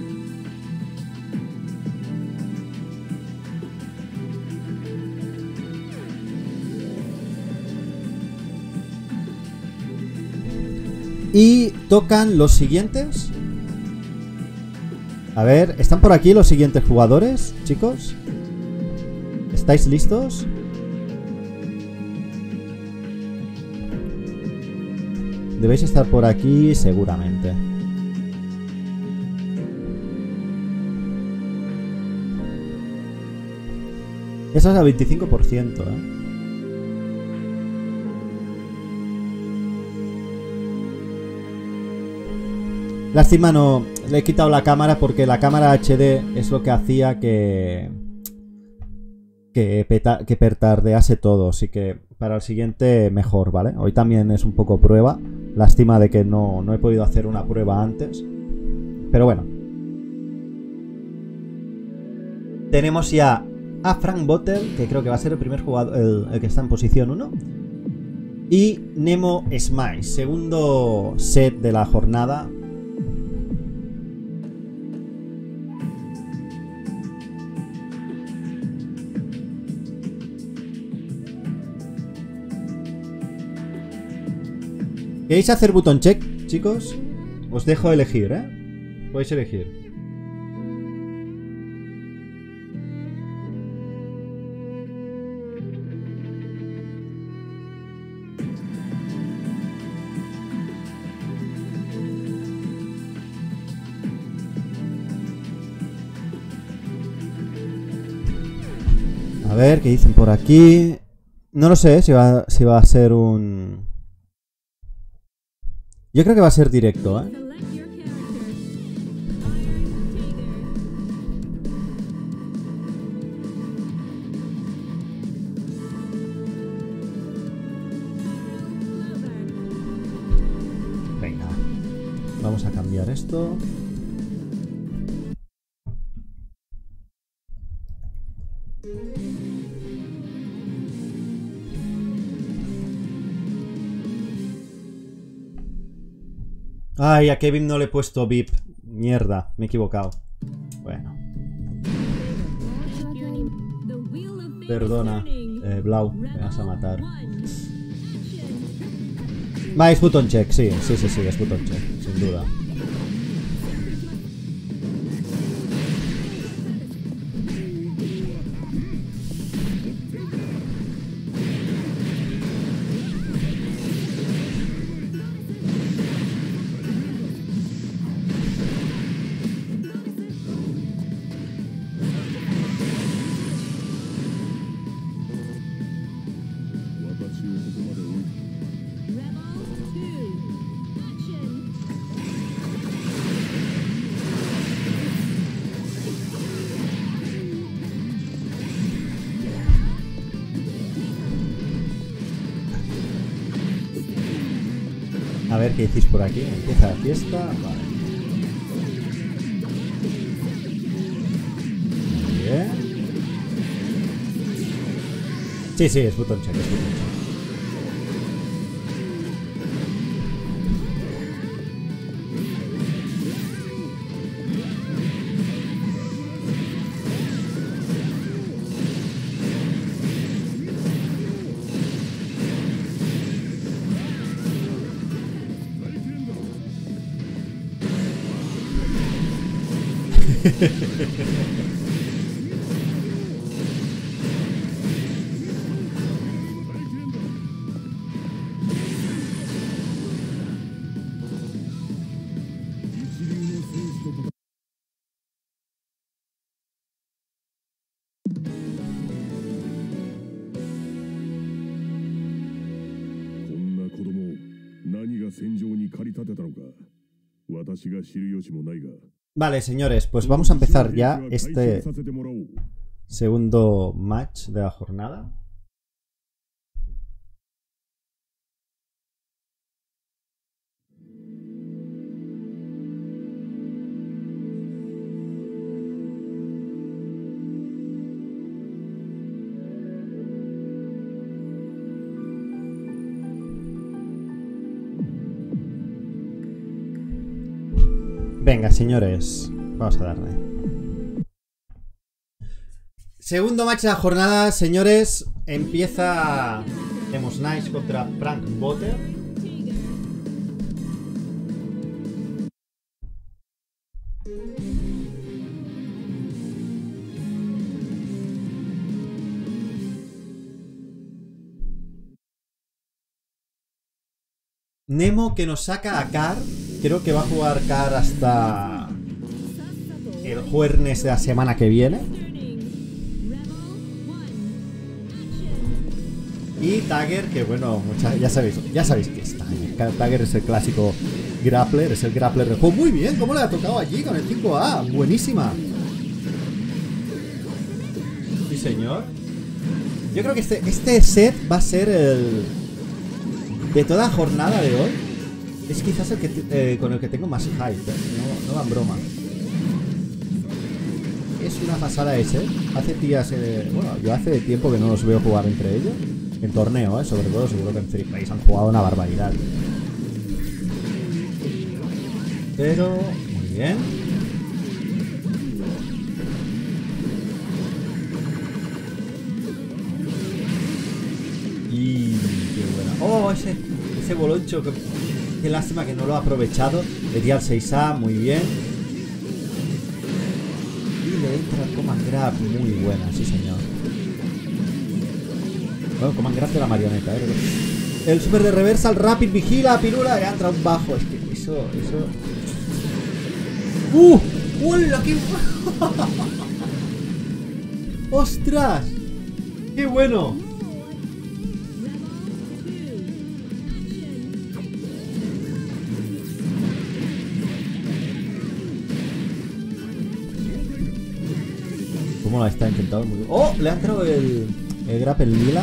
Y tocan los siguientes. A ver, ¿están por aquí los siguientes jugadores, chicos? ¿Estáis listos? Debéis estar por aquí seguramente. Eso es al veinticinco por ciento, ¿eh? Lástima no... Le he quitado la cámara porque la cámara H D es lo que hacía que... Que, peta, que petardease todo. Así que para el siguiente mejor, ¿vale? Hoy también es un poco prueba. Lástima de que no, no he podido hacer una prueba antes. Pero bueno. Tenemos ya a Frank Bottle, que creo que va a ser el primer jugador, el, el que está en posición uno. Y Nemo Smice, segundo set de la jornada. ¿Queréis hacer button check, chicos? Os dejo elegir, ¿eh? Podéis elegir. A ver, ¿qué dicen por aquí? No lo sé si va, si va a ser un... Yo creo que va a ser directo, ¿eh? Venga. Vamos a cambiar esto. Ay, a Kevin no le he puesto V I P. Mierda, me he equivocado. Bueno. Perdona, eh, Blau, me vas a matar. Va, es button check, sí, sí, sí, sí, es button check, sin duda. A ver qué decís por aquí. Empieza la fiesta. Vale. Muy bien. Sí, sí, es button check, es button check. Vale, señores, pues vamos a empezar ya este segundo match de la jornada. Venga, señores, vamos a darle. Segundo match de la jornada, señores. Empieza Nemo Smice contra Frank Bottle. Nemo que nos saca a Car. Creo que va a jugar Car hasta el jueves de la semana que viene. Y Tagger, que bueno, mucha, ya sabéis, ya sabéis que es Tagger. Tagger es el clásico grappler, es el grappler del juego. Muy bien, ¿cómo le ha tocado allí con el cinco A? Buenísima. Sí, señor. Yo creo que este, este set va a ser el... de toda la jornada de hoy. Es quizás el que eh, con el que tengo más hype, ¿no? no van broma. Es una pasada ese. Hace días, eh, bueno, yo hace tiempo que no los veo jugar entre ellos. En torneo, eh, sobre todo, seguro que en Free Fire han jugado una barbaridad. Pero, muy bien. Y qué buena. Oh, ese, ese boloncho, que, qué lástima que no lo ha aprovechado. Le di al seis A, muy bien. Y le entra el Command Grab, muy buena, sí señor. Bueno, Command Grab de la marioneta, eh. El super de reversal, Rapid, vigila, pirula, le ha entrado un bajo. Es que eso, eso. ¡Uh! ¡Hola! ¡Qué bueno! ¡Ostras! ¡Qué bueno! ¿Cómo la está intentando? ¡Oh! Le ha entrado el, el grapple lila.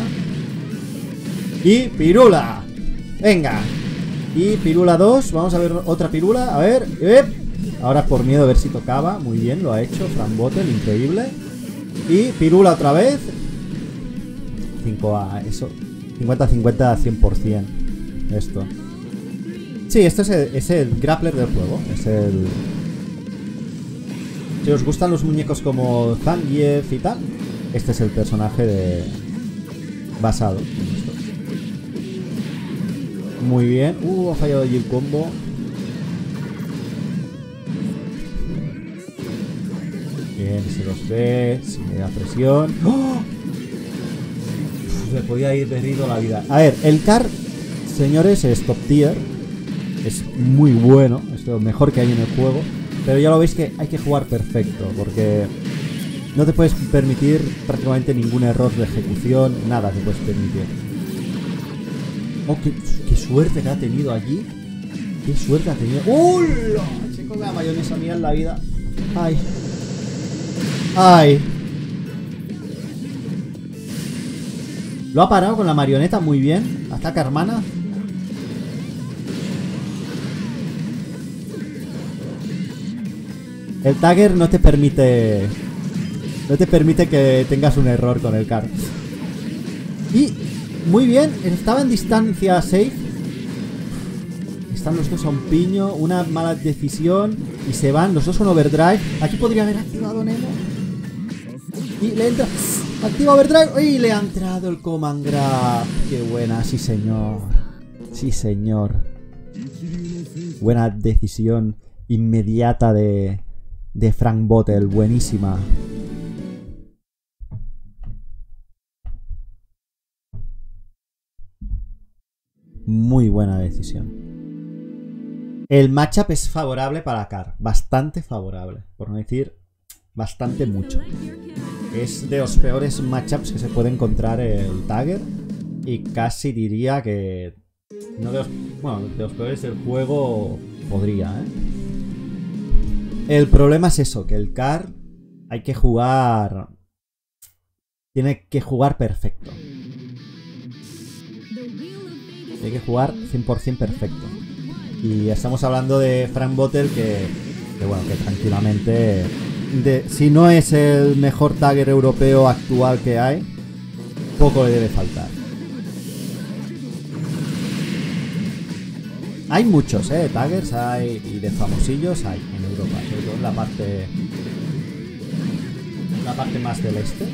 Y pirula. Venga. Y pirula dos. Vamos a ver otra pirula. A ver. ¡Ep! Ahora por miedo a ver si tocaba. Muy bien, lo ha hecho. Frank Bottle, increíble. Y pirula otra vez. cinco A, eso. cincuenta cincuenta, cien por cien. Esto. Sí, esto es el, es el grappler del juego. Es el... Si os gustan los muñecos como Zangief y tal, este es el personaje de... basado en esto. Muy bien. Uh, ha fallado allí el combo. Bien, se los ve, se le da presión. ¡Oh! Uf, le podía ir perdido la vida. A ver, el Car, señores, es top tier. Es muy bueno, es lo mejor que hay en el juego. Pero ya lo veis que hay que jugar perfecto, porque no te puedes permitir prácticamente ningún error de ejecución, nada te puedes permitir. Oh, qué, qué suerte que ha tenido allí. Qué suerte ha tenido. ¡Hola! Se come la mayonesa mía en la vida. Ay. Ay. Lo ha parado con la marioneta muy bien. Ataca, hermana. El Tagger no te permite... No te permite que tengas un error con el Car. Y... Muy bien. Estaba en distancia safe. Están los dos a un piño. Una mala decisión. Y se van. Los dos con overdrive. Aquí podría haber activado Nemo. Y le entra... Activa overdrive. Y le ha entrado el Command Grab. Qué buena. Sí, señor. Sí, señor. Buena decisión inmediata de... De Frank Bottle, buenísima. Muy buena decisión. El matchup es favorable para Car. Bastante favorable. Por no decir bastante mucho. Es de los peores matchups que se puede encontrar el Tagger. Y casi diría que... No de los, bueno, de los peores del juego podría, ¿eh? El problema es eso, que el Car hay que jugar... Tiene que jugar perfecto. Hay que jugar cien por cien perfecto. Y estamos hablando de Frank Bottle que, que bueno, que tranquilamente... De, si no es el mejor Tagger europeo actual que hay, poco le debe faltar. Hay muchos, eh, Taggers hay, y de famosillos hay en Europa, sobre todo en la parte, la parte más del este.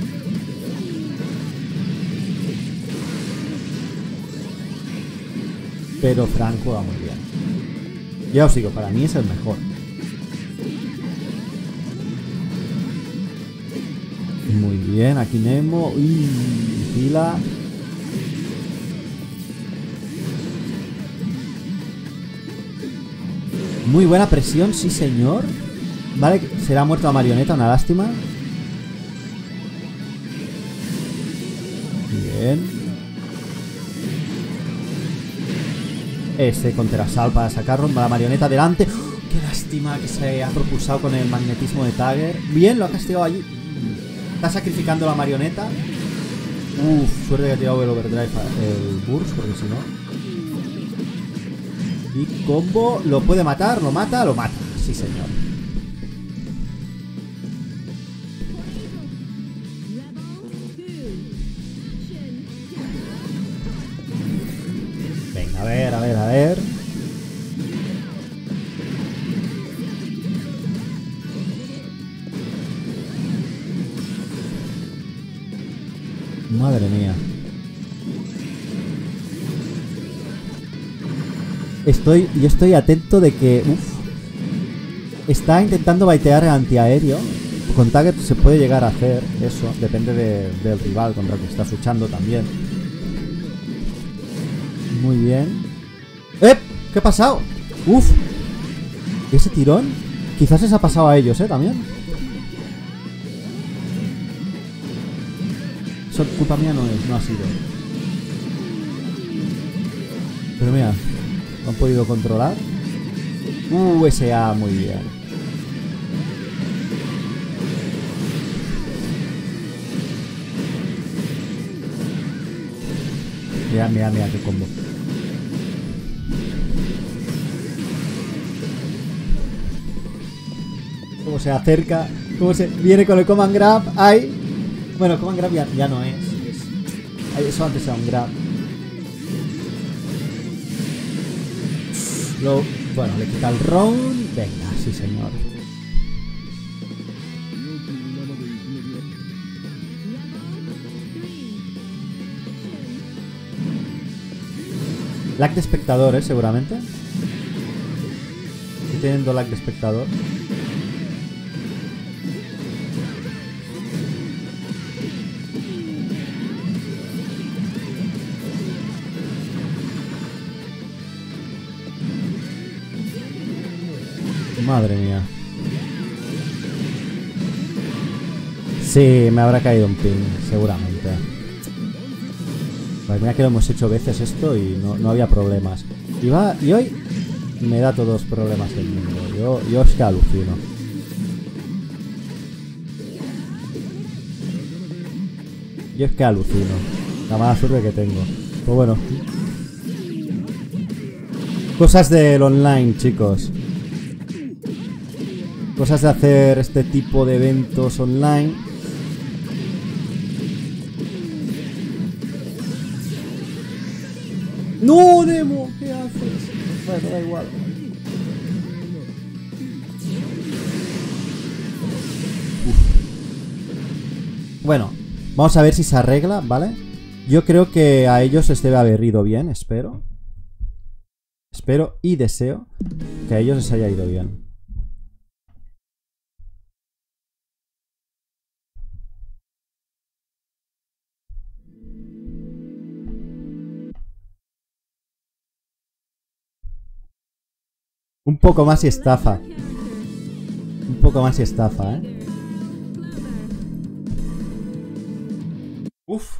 Pero Frank juega muy bien. Ya os digo, para mí es el mejor. Muy bien, aquí Nemo. Uy, fila. Muy buena presión, sí señor. Vale, será muerto la marioneta, una lástima. Bien. Ese contrasal para sacarlo. La marioneta delante. ¡Oh! Qué lástima que se ha propulsado con el magnetismo de Tagger. Bien, lo ha castigado allí. Está sacrificando la marioneta. Uff, suerte que ha tirado el overdrive, el burst, porque si no... Y combo, lo puede matar, lo mata, lo mata. sí señor. Venga, a ver, a ver, a ver. Madre mía. Estoy, yo estoy atento de que... Uf, está intentando baitear el antiaéreo. Con Target se puede llegar a hacer eso. Depende de, del rival contra el que estás luchando también. Muy bien. ¡Eh! ¿Qué ha pasado? ¡Uf! ¿Ese tirón? Quizás les ha pasado a ellos, ¿eh? También. Eso culpa mía no es, no ha sido. Pero mira, lo han podido controlar. Uh, ese A, muy bien. Mira, mira, mira qué combo. Cómo se acerca, cómo se viene con el command grab. Ay. Bueno, command grab ya, ya no es, es. Ay, eso antes era un grab. Lo, bueno, le quita el round. Venga, sí señor. Lag de espectador, ¿eh? Seguramente. Estoy teniendo lag de espectador. Madre mía. Sí, me habrá caído un ping, seguramente. Pues mira que lo hemos hecho veces esto y no, no había problemas. Y, va, y hoy me da todos los problemas del mundo. Yo, yo es que alucino. Yo es que alucino. La mala suerte que tengo. Pues bueno. Cosas del online, chicos. Cosas de hacer este tipo de eventos online. ¡No, Nemo! ¿Qué haces? Bueno, da igual. Uf. Bueno, vamos a ver si se arregla, ¿vale? Yo creo que a ellos les debe haber ido bien, espero. Espero y deseo que a ellos les haya ido bien. Un poco más y estafa. Un poco más y estafa, ¿eh? Uf.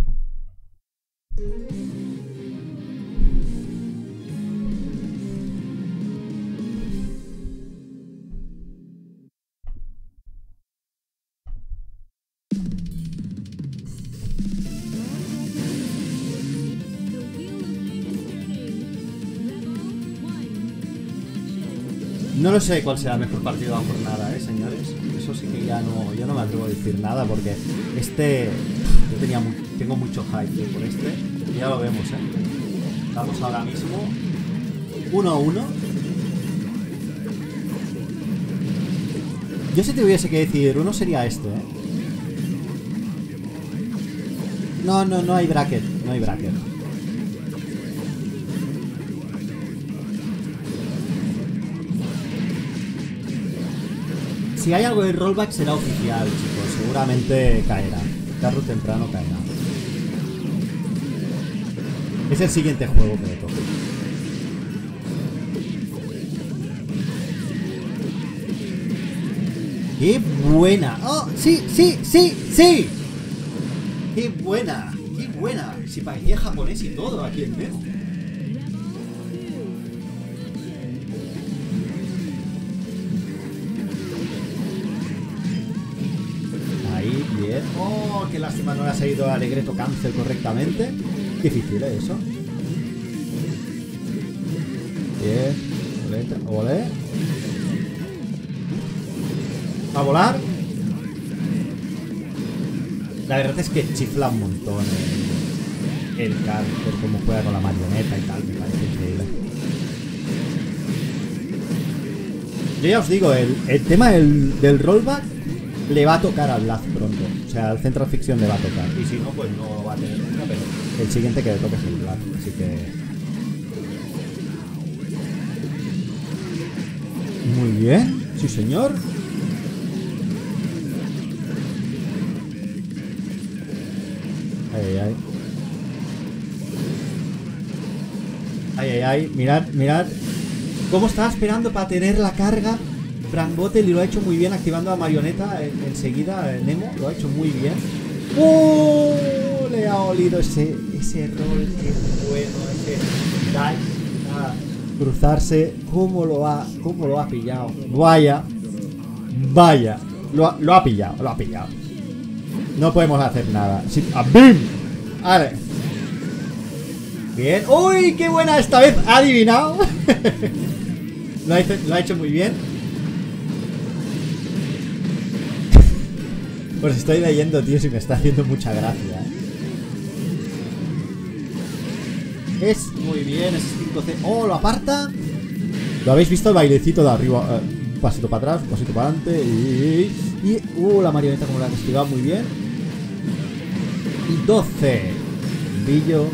No lo sé cuál será el mejor partido de la jornada, eh, señores. Eso sí que ya no, yo no me atrevo a decir nada porque este, yo tenía mu tengo mucho hype por este. Y ya lo vemos, eh. Estamos ahora mismo uno a uno. Yo si te hubiese que decir uno sería este, eh. No, no, no hay bracket, no hay bracket. Si hay algo de rollback será oficial, chicos. Seguramente caerá. Tarde o temprano caerá. Es el siguiente juego que me toca. ¡Qué buena! ¡Oh! ¡Sí, sí, sí, sí! ¡Qué buena! ¡Qué buena! Si parecía japonés y todo aquí en Nemo. Bien. Oh, qué lástima no le ha salido Alegreto Cancel correctamente. Difícil, ¿eh? Eso. Bien. Olé. A volar. La verdad es que chifla un montón el, el carácter, como juega con la marioneta y tal, me parece increíble. Yo ya os digo, el, el tema del, del rollback le va a tocar al Blast pronto. O sea, al Central Fiction le va a tocar. Y si no, pues no lo va a tener nunca, pero el siguiente que le toque es el Blast. Así que... Muy bien. Sí, señor. Ay, ay, ay. Ay, ay, ay. Mirad, mirad. Cómo estaba esperando para tener la carga Frank Bottle y lo ha hecho muy bien activando a marioneta en, enseguida. Nemo lo ha hecho muy bien. ¡Oh! Le ha olido ese, ese rol. Qué bueno. Ese dice a cruzarse. ¿Cómo lo ha, cómo lo ha pillado? Vaya. Vaya. Lo ha, lo ha pillado. Lo ha pillado. No podemos hacer nada. Sí, ¡ah, ¡bim! Vale. Bien. ¡Uy! ¡Qué buena! Esta vez ha adivinado. Lo ha, hecho, lo ha hecho muy bien. Pues estoy leyendo, tío, si me está haciendo mucha gracia. Es muy bien, es cinco C. ¡Oh, lo aparta! ¿Lo habéis visto el bailecito de arriba? Uh, un pasito para atrás, un pasito para adelante. Y... y ¡uh! La marioneta como la ha castigado muy bien. Y doce. Billo.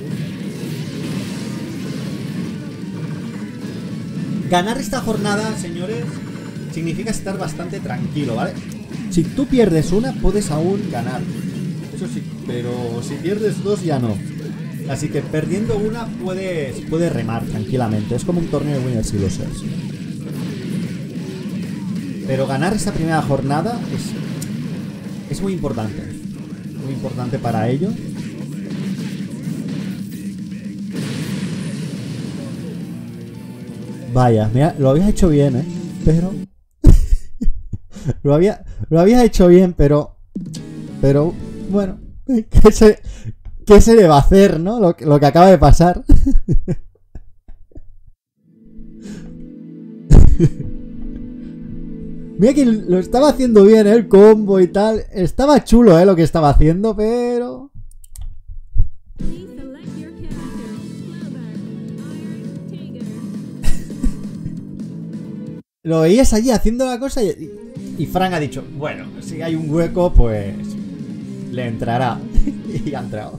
Ganar esta jornada, señores, significa estar bastante tranquilo, ¿vale? Si tú pierdes una, puedes aún ganar. Eso sí, pero si pierdes dos, ya no. Así que perdiendo una, puedes, puedes remar tranquilamente. Es como un torneo de winners y losers. Pero ganar esta primera jornada es, es muy importante. Muy importante para ello. Vaya, mira, lo había hecho bien, ¿eh? Pero... lo había lo había hecho bien, pero... Pero, bueno... ¿Qué se, qué se le va a hacer, no? Lo, lo que acaba de pasar. Mira que lo estaba haciendo bien, ¿eh? El combo y tal. Estaba chulo, ¿eh? Lo que estaba haciendo, pero... Lo veías allí haciendo la cosa y, y Frank ha dicho, bueno, si hay un hueco, pues le entrará. Y ha entrado.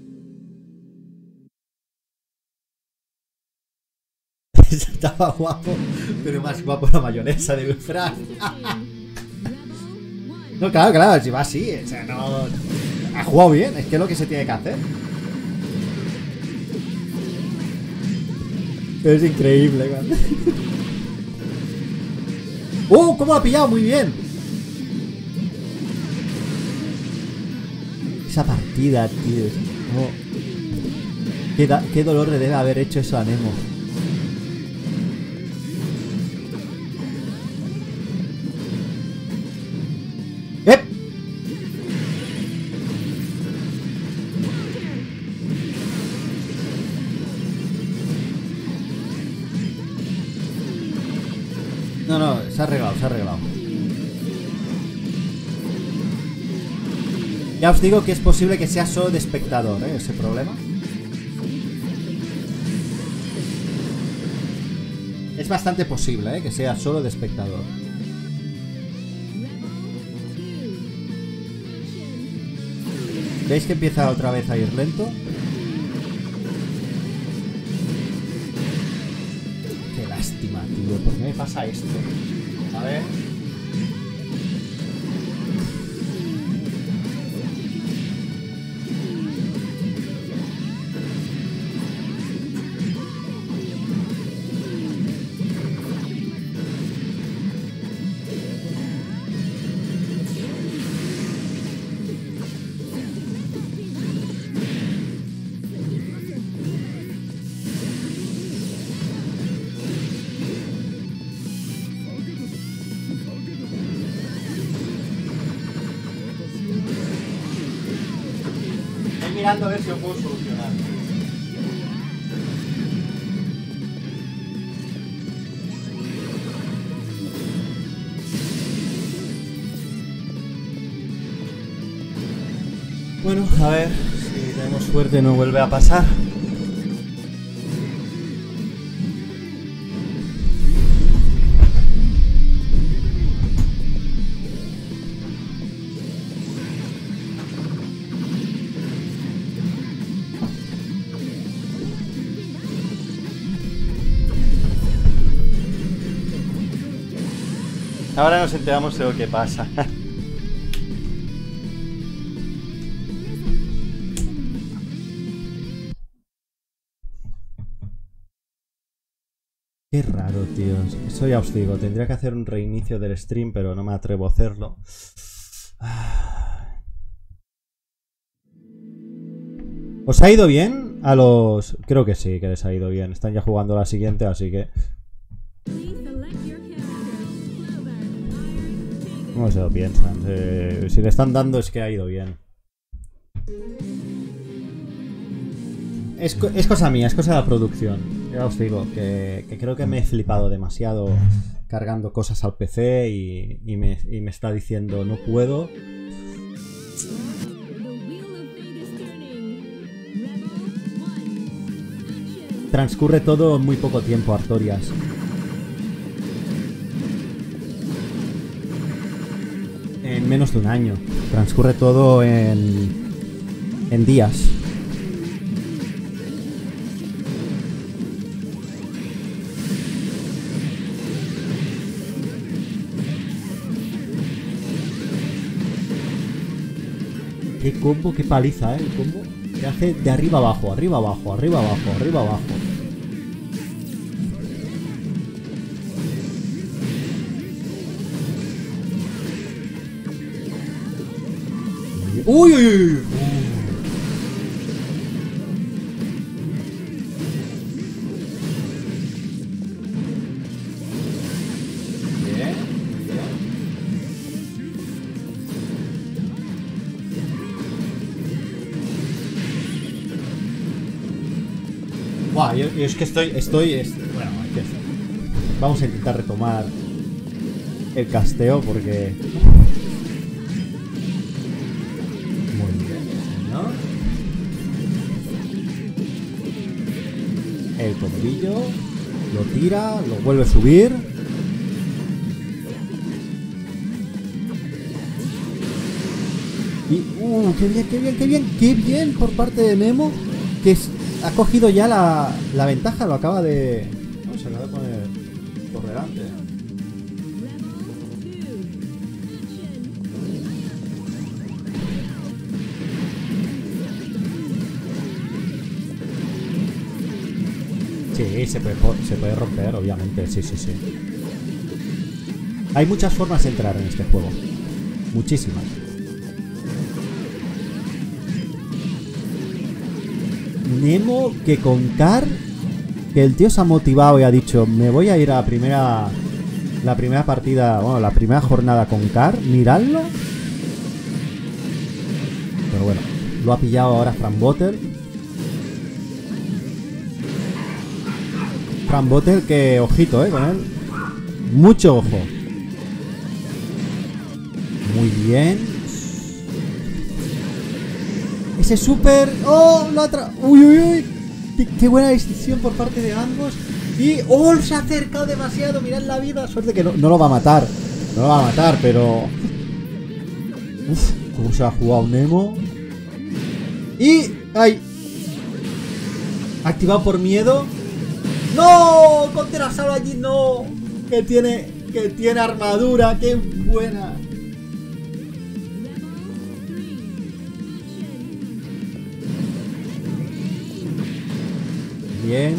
Estaba guapo, pero más guapo la mayonesa de Frank. No, claro, claro, si va así, o sea, no... Ha jugado bien, es que es lo que se tiene que hacer. Es increíble, man. ¡Oh! ¿Cómo lo ha pillado? Muy bien. Esa partida, tío. Oh. ¿Qué, da, qué dolor le debe haber hecho eso a Nemo. ¡Eh! No, no, se ha arreglado, se ha arreglado. Ya os digo que es posible que sea solo de espectador, ¿eh? Ese problema. Es bastante posible, ¿eh? Que sea solo de espectador. ¿Veis que empieza otra vez a ir lento? Qué lástima, tío. ¿Por qué me pasa esto? A ver... mirando a ver si lo puedo solucionar. Bueno, a ver si tenemos suerte y no vuelve a pasar. Ahora nos enteramos de lo que pasa. Qué raro, tío. Eso ya os digo. Tendría que hacer un reinicio del stream, pero no me atrevo a hacerlo. ¿Os ha ido bien a los...? Creo que sí, que les ha ido bien. Están ya jugando la siguiente, así que... ¿Cómo se lo piensan? Eh, si le están dando es que ha ido bien. Es, co es cosa mía, es cosa de la producción. Ya os digo, que, que creo que me he flipado demasiado cargando cosas al P C y, y, me, y me está diciendo no puedo. Transcurre todo en muy poco tiempo, Artorias. En menos de un año. Transcurre todo en, en días. Qué combo, qué paliza, ¿eh? El combo que hace de arriba abajo, arriba abajo, arriba abajo, arriba abajo. Uy, uy, uy, uy. Bien, bien. Buah, yo, yo es que estoy, estoy, es, bueno, hay que, vamos a intentar retomar el casteo porque... El bombillo lo tira, lo vuelve a subir. Y, uh, qué bien, qué bien, qué bien, qué bien por parte de Nemo, que es, ha cogido ya la, la ventaja, lo acaba de... No, se acaba de poner por delante. Sí, se puede, se puede romper, obviamente, sí, sí, sí. Hay muchas formas de entrar en este juego. Muchísimas. Nemo que con Car, que el tío se ha motivado y ha dicho, me voy a ir a la primera, la primera partida, bueno, la primera jornada con Car, miradlo. Pero bueno, lo ha pillado ahora Fran Bottle. Fran Bottle que, ojito, eh, con él. Mucho ojo. Muy bien. Ese super... ¡Oh! La otra... ¡Uy, uy, uy! Qué, qué buena decisión por parte de ambos. Y... ¡Oh! Se ha acercado demasiado. Mirad la vida. Suerte que no, no lo va a matar. No lo va a matar, pero... Uf, cómo se ha jugado Nemo. Y... ¡Ay! Activado por miedo. ¡No! Contrasalo allí, no. Que tiene, que tiene armadura, qué buena. Bien.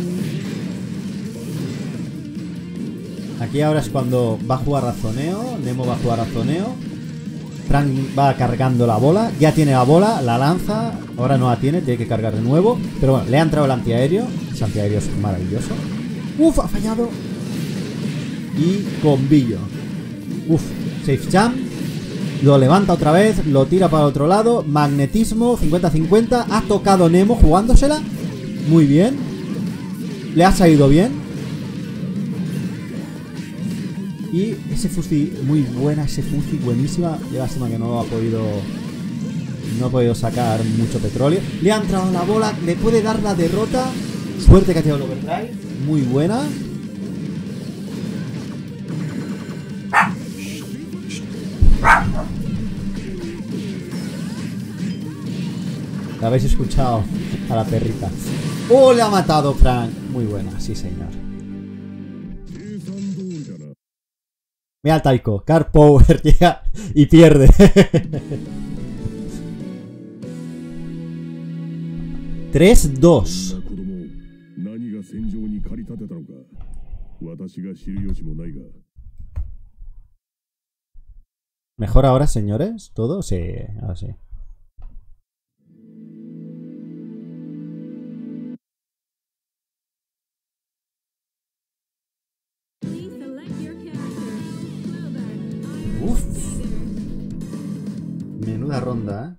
Aquí ahora es cuando va a jugar a zoneo. Nemo va a jugar a zoneo. Frank va cargando la bola. Ya tiene la bola, la lanza. Ahora no la tiene, tiene que cargar de nuevo. Pero bueno, le ha entrado el antiaéreo. Ese antiaéreo es maravilloso. Uf, ha fallado. Y combillo. Uf, safe jump. Lo levanta otra vez, lo tira para el otro lado. Magnetismo, cincuenta cincuenta. Ha tocado Nemo jugándosela. Muy bien. Le ha salido bien. Y ese fusil, muy buena, ese fusil, buenísima. Lástima que no lo ha podido no ha podido sacar mucho petróleo. Le ha entrado la bola, le puede dar la derrota. Suerte que ha tirado el overdrive. Muy buena. La habéis escuchado a la perrita. ¡Oh, le ha matado Frank! Muy buena, sí señor. Mira al Taiko. Car Power llega y pierde. tres dos. ¿Mejor ahora, señores? ¿Todo? Sí, ahora sí. Uf. Menuda ronda, ¿eh?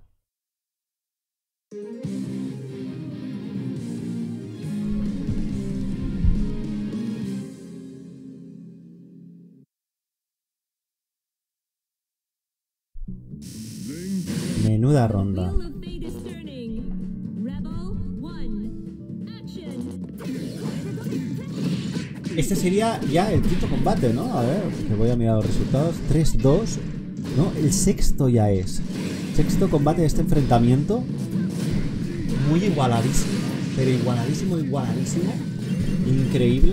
Menuda ronda. Este sería ya el quinto combate, ¿no? A ver, que voy a mirar los resultados. tres dos. No, el sexto ya es. Sexto combate de este enfrentamiento. Muy igualadísimo. Pero igualadísimo, igualadísimo. Increíble.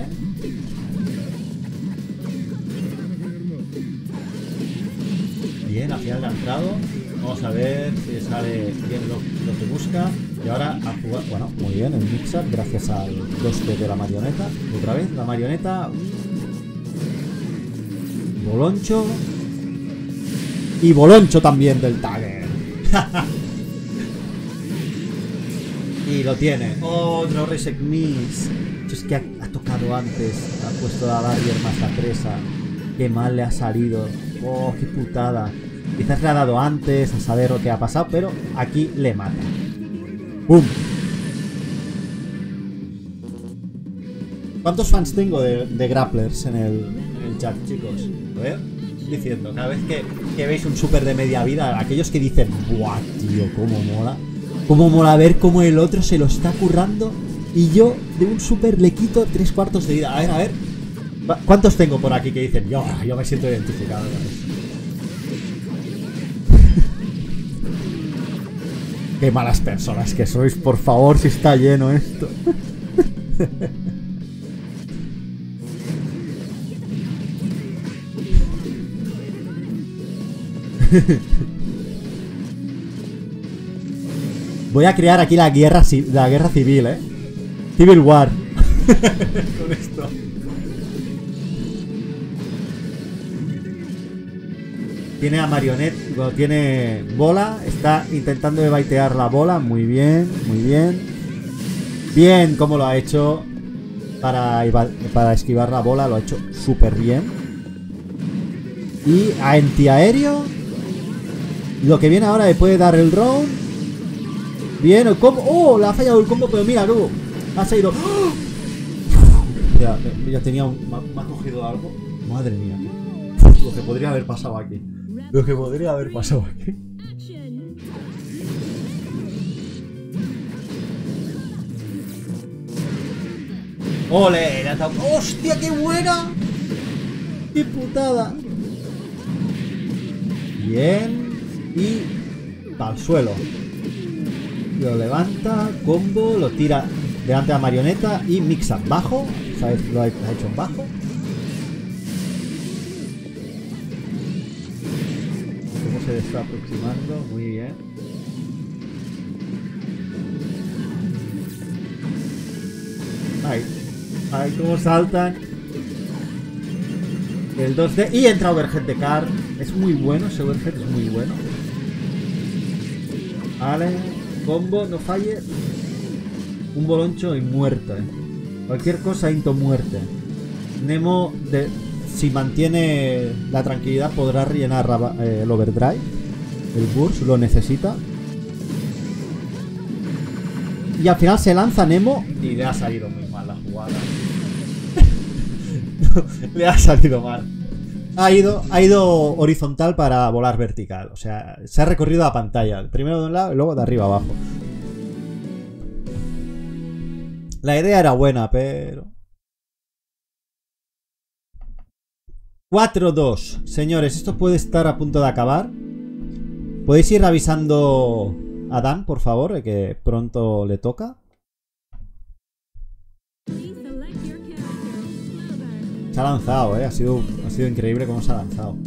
Bien, al final le ha entrado. Vamos a ver si sale bien lo, lo que busca. Y ahora a jugar. Bueno, muy bien el mix-up gracias al dos T de la marioneta. Otra vez la marioneta. Boloncho. Y Boloncho también del Tagger. Y lo tiene. Otro Reset Miss. Es que ha, ha tocado antes. Ha puesto la barrier más la presa. Qué mal le ha salido. Oh, qué putada. Quizás le ha dado antes a saber lo que ha pasado, pero aquí le mata. ¡Bum! ¿Cuántos fans tengo de, de grapplers en el, en el chat, chicos? A ver, diciendo, cada vez que, que veis un super de media vida, aquellos que dicen, ¡buah, tío, cómo mola! Cómo mola ver cómo el otro se lo está currando y yo de un super le quito tres cuartos de vida. A ver, a ver. ¿Cuántos tengo por aquí que dicen, yo, yo me siento identificado? Qué malas personas que sois, por favor, si está lleno esto. Voy a crear aquí la guerra, la guerra civil, eh. Civil War. Con esto. Tiene a marioneta, bueno, tiene bola, está intentando de baitear la bola, muy bien, muy bien. Bien, como lo ha hecho para, para esquivar la bola, lo ha hecho súper bien. Y a antiaéreo, lo que viene ahora le puede dar el round. Bien, el combo, oh, le ha fallado el combo, pero mira, luego ha salido. ¡Oh! Ya, ya tenía un, me ha cogido algo, madre mía, lo que podría haber pasado aquí. Lo que podría haber pasado aquí. ¡Ole! Le ha dado... ¡Hostia, qué buena! ¡Qué putada! Bien. Y... para el suelo. Lo levanta, combo, lo tira delante de la marioneta y mixa bajo. ¿Sabes? Lo ha hecho en bajo. Se está aproximando, muy bien. Ay, ay, cómo saltan. El dos D y entra overhead de Car. Es muy bueno, ese overhead es muy bueno. Vale, combo, no falle. Un boloncho y muerte. Cualquier cosa, into muerte. Nemo de... si mantiene la tranquilidad podrá rellenar eh, el overdrive. El burst lo necesita. Y al final se lanza Nemo y le ha salido muy mal la jugada. Le ha salido mal. Ha ido, ha ido horizontal para volar vertical. O sea, se ha recorrido la pantalla. Primero de un lado y luego de arriba abajo. La idea era buena, pero... cuatro dos. Señores, esto puede estar a punto de acabar. ¿Podéis ir avisando a Dan, por favor, de que pronto le toca? Se ha lanzado, eh. Ha sido, ha sido increíble cómo se ha lanzado.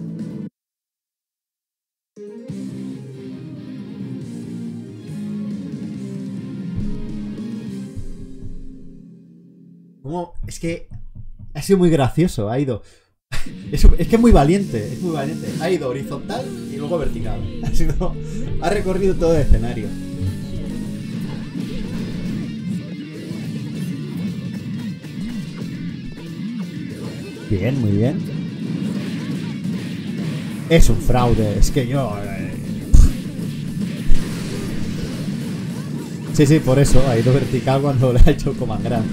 ¿Cómo? Es que ha sido muy gracioso. Ha ido... Es, es que es muy valiente, es muy valiente. Ha ido horizontal y luego vertical. Ha sido... Ha recorrido todo el escenario. Bien, muy bien. Es un fraude, es que yo... Eh... Sí, sí, por eso ha ido vertical cuando le ha hecho Command Grab.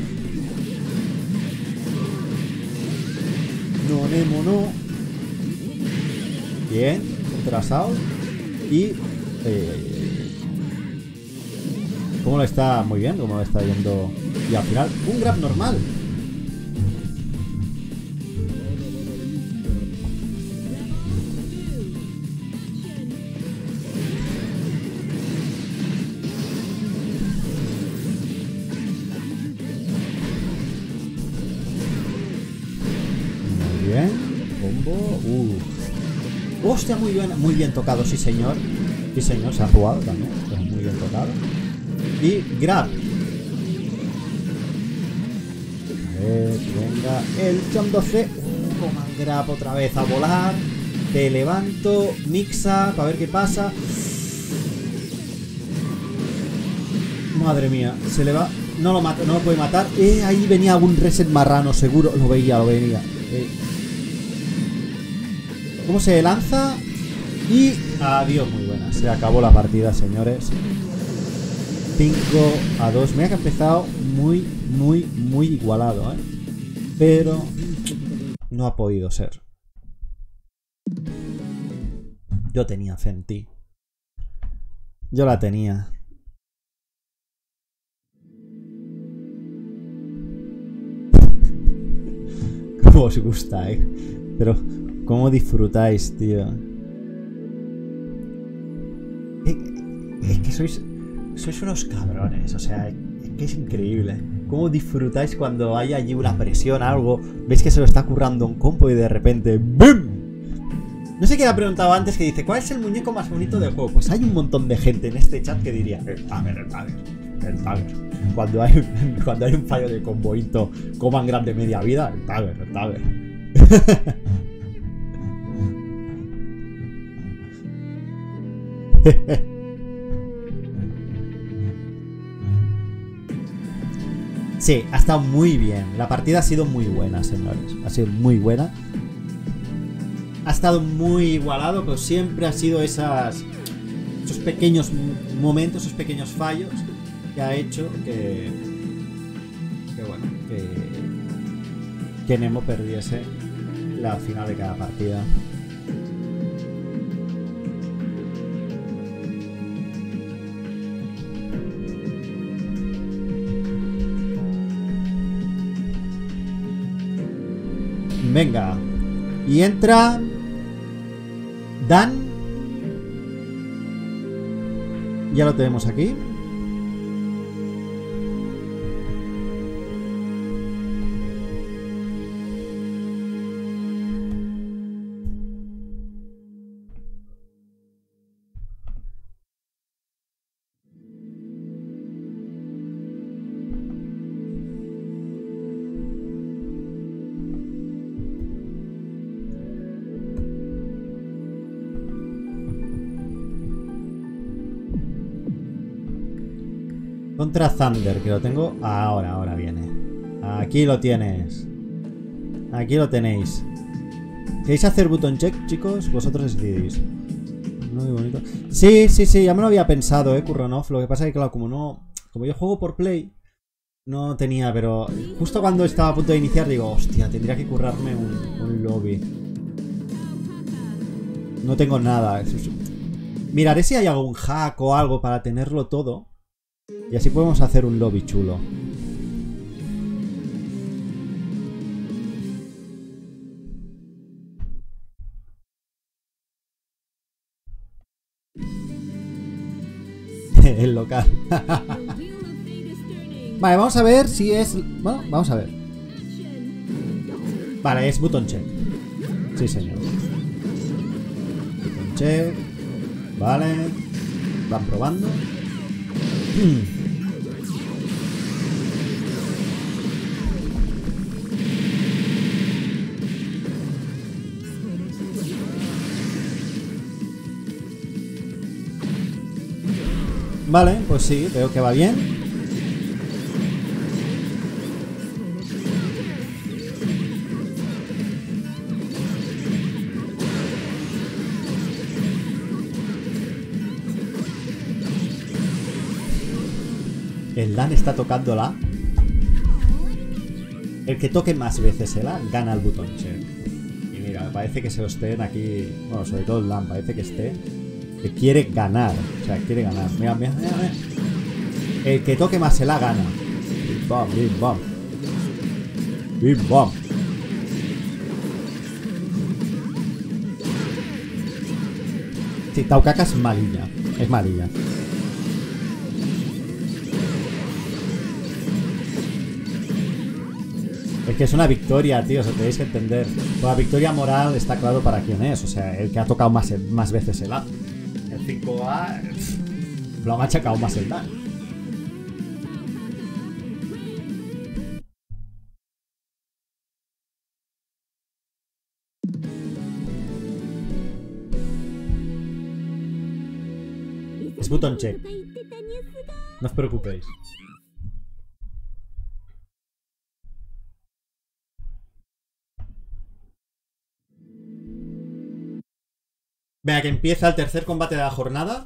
No, Nemo, no. Bien, retrasado. Y... Eh... ¿Cómo lo está? Muy bien, cómo lo está yendo. Y al final, un grab normal. Hostia, muy bien, muy bien tocado, sí señor. Sí señor, se ha jugado también. Muy bien tocado. Y grab. A ver, venga. El jump doce. Uh, Command Grab otra vez a volar. Te levanto. Mixa, para ver qué pasa. Madre mía, se le va. No lo mata, no lo puede matar. Eh, ahí venía algún reset marrano, seguro. Lo veía, lo veía. Eh. ¿Cómo se lanza? Y... Adiós, muy buena. Se acabó la partida, señores. cinco a dos. Mira que ha empezado muy, muy, muy igualado, ¿eh? Pero... no ha podido ser. Yo tenía fe en ti. Yo la tenía. ¿Cómo os gusta, eh? Pero... ¿cómo disfrutáis, tío? Es, es que sois... sois unos cabrones, o sea, es que es increíble. ¿Cómo disfrutáis cuando hay allí una presión, algo? Veis que se lo está currando un compo y de repente... ¡bum! No sé qué ha preguntado antes, que dice, ¿cuál es el muñeco más bonito del juego? Pues hay un montón de gente en este chat que diría, el Tagger, el Tagger, el Tagger. Cuando hay, cuando hay un fallo de comboito, Command Grab de media vida, el Tagger, el Tagger. Sí, ha estado muy bien. La partida ha sido muy buena, señores. Ha sido muy buena. Ha estado muy igualado, pero siempre ha sido esas, esos pequeños momentos, esos pequeños fallos que ha hecho que, que bueno, que, que Nemo perdiese la final de cada partida. Venga. Y entra Dan. Ya lo tenemos aquí. Contra Thunder, que lo tengo ahora, ahora viene. Aquí lo tienes. Aquí lo tenéis. ¿Queréis hacer button check, chicos? Vosotros decidís. Muy bonito. Sí, sí, sí, ya me lo había pensado, eh, Kurronov. Lo que pasa es que, claro, como no... Como yo juego por Play, no tenía, pero... Justo cuando estaba a punto de iniciar, digo, hostia, tendría que currarme un, un lobby. No tengo nada. Miraré si hay algún hack o algo para tenerlo todo. Y así podemos hacer un lobby chulo. El local. Vale, vamos a ver si es... Bueno, vamos a ver. Vale, es button check. Sí, señor. Button check. Vale. Van probando. Vale, pues sí, veo que va bien. El Dan está tocando la. El que toque más veces el A gana el botón check. Y mira, parece que se lo estén aquí. Bueno, sobre todo el Dan, parece que esté. Que quiere ganar. O sea, quiere ganar. Mira, mira, mira, mira. El que toque más el A gana. Bim bam, bim bam. Bim bam. Sí, Taukaka es malilla. Es malilla. Es que es una victoria, tío, o sea, tenéis que entender. La victoria moral está claro para quién es. O sea, el que ha tocado más, más veces el A. El cinco A lo ha machacado más el Dan. Es button check. No os preocupéis. Venga, que empieza el tercer combate de la jornada.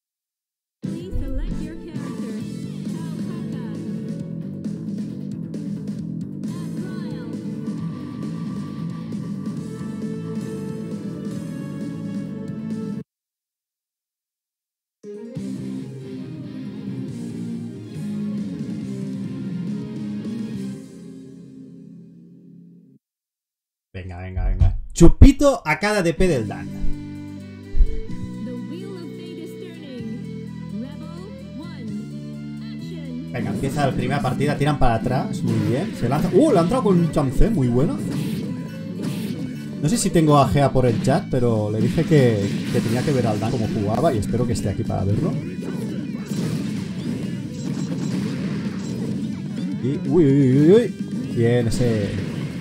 Venga, venga, venga. Chupito a cada D P del Dan. Venga, empieza la primera partida, tiran para atrás, muy bien. Se lanza. ¡Uh! Le ha entrado con un chance, muy bueno. No sé si tengo a Gea por el chat, pero le dije que, que tenía que ver al Dan cómo jugaba y espero que esté aquí para verlo. Y. Uy, uy, uy, uy. Bien, ese.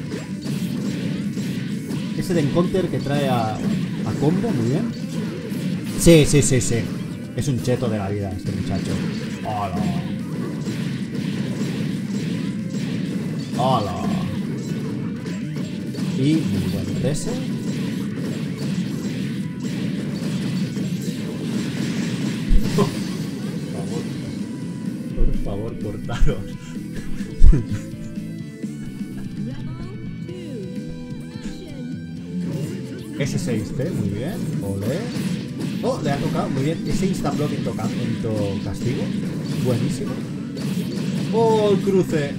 Ese de encounter que trae a, a combo, muy bien. Sí, sí, sí, sí. Es un cheto de la vida este muchacho. ¡Hola! ¡Hola! Y muy buen reset. Por favor. Por favor, cortaros. ese seis T, muy bien. Olé. Oh, le ha tocado, muy bien. Ese instablock en tocamiento castigo. Buenísimo. Oh, el cruce.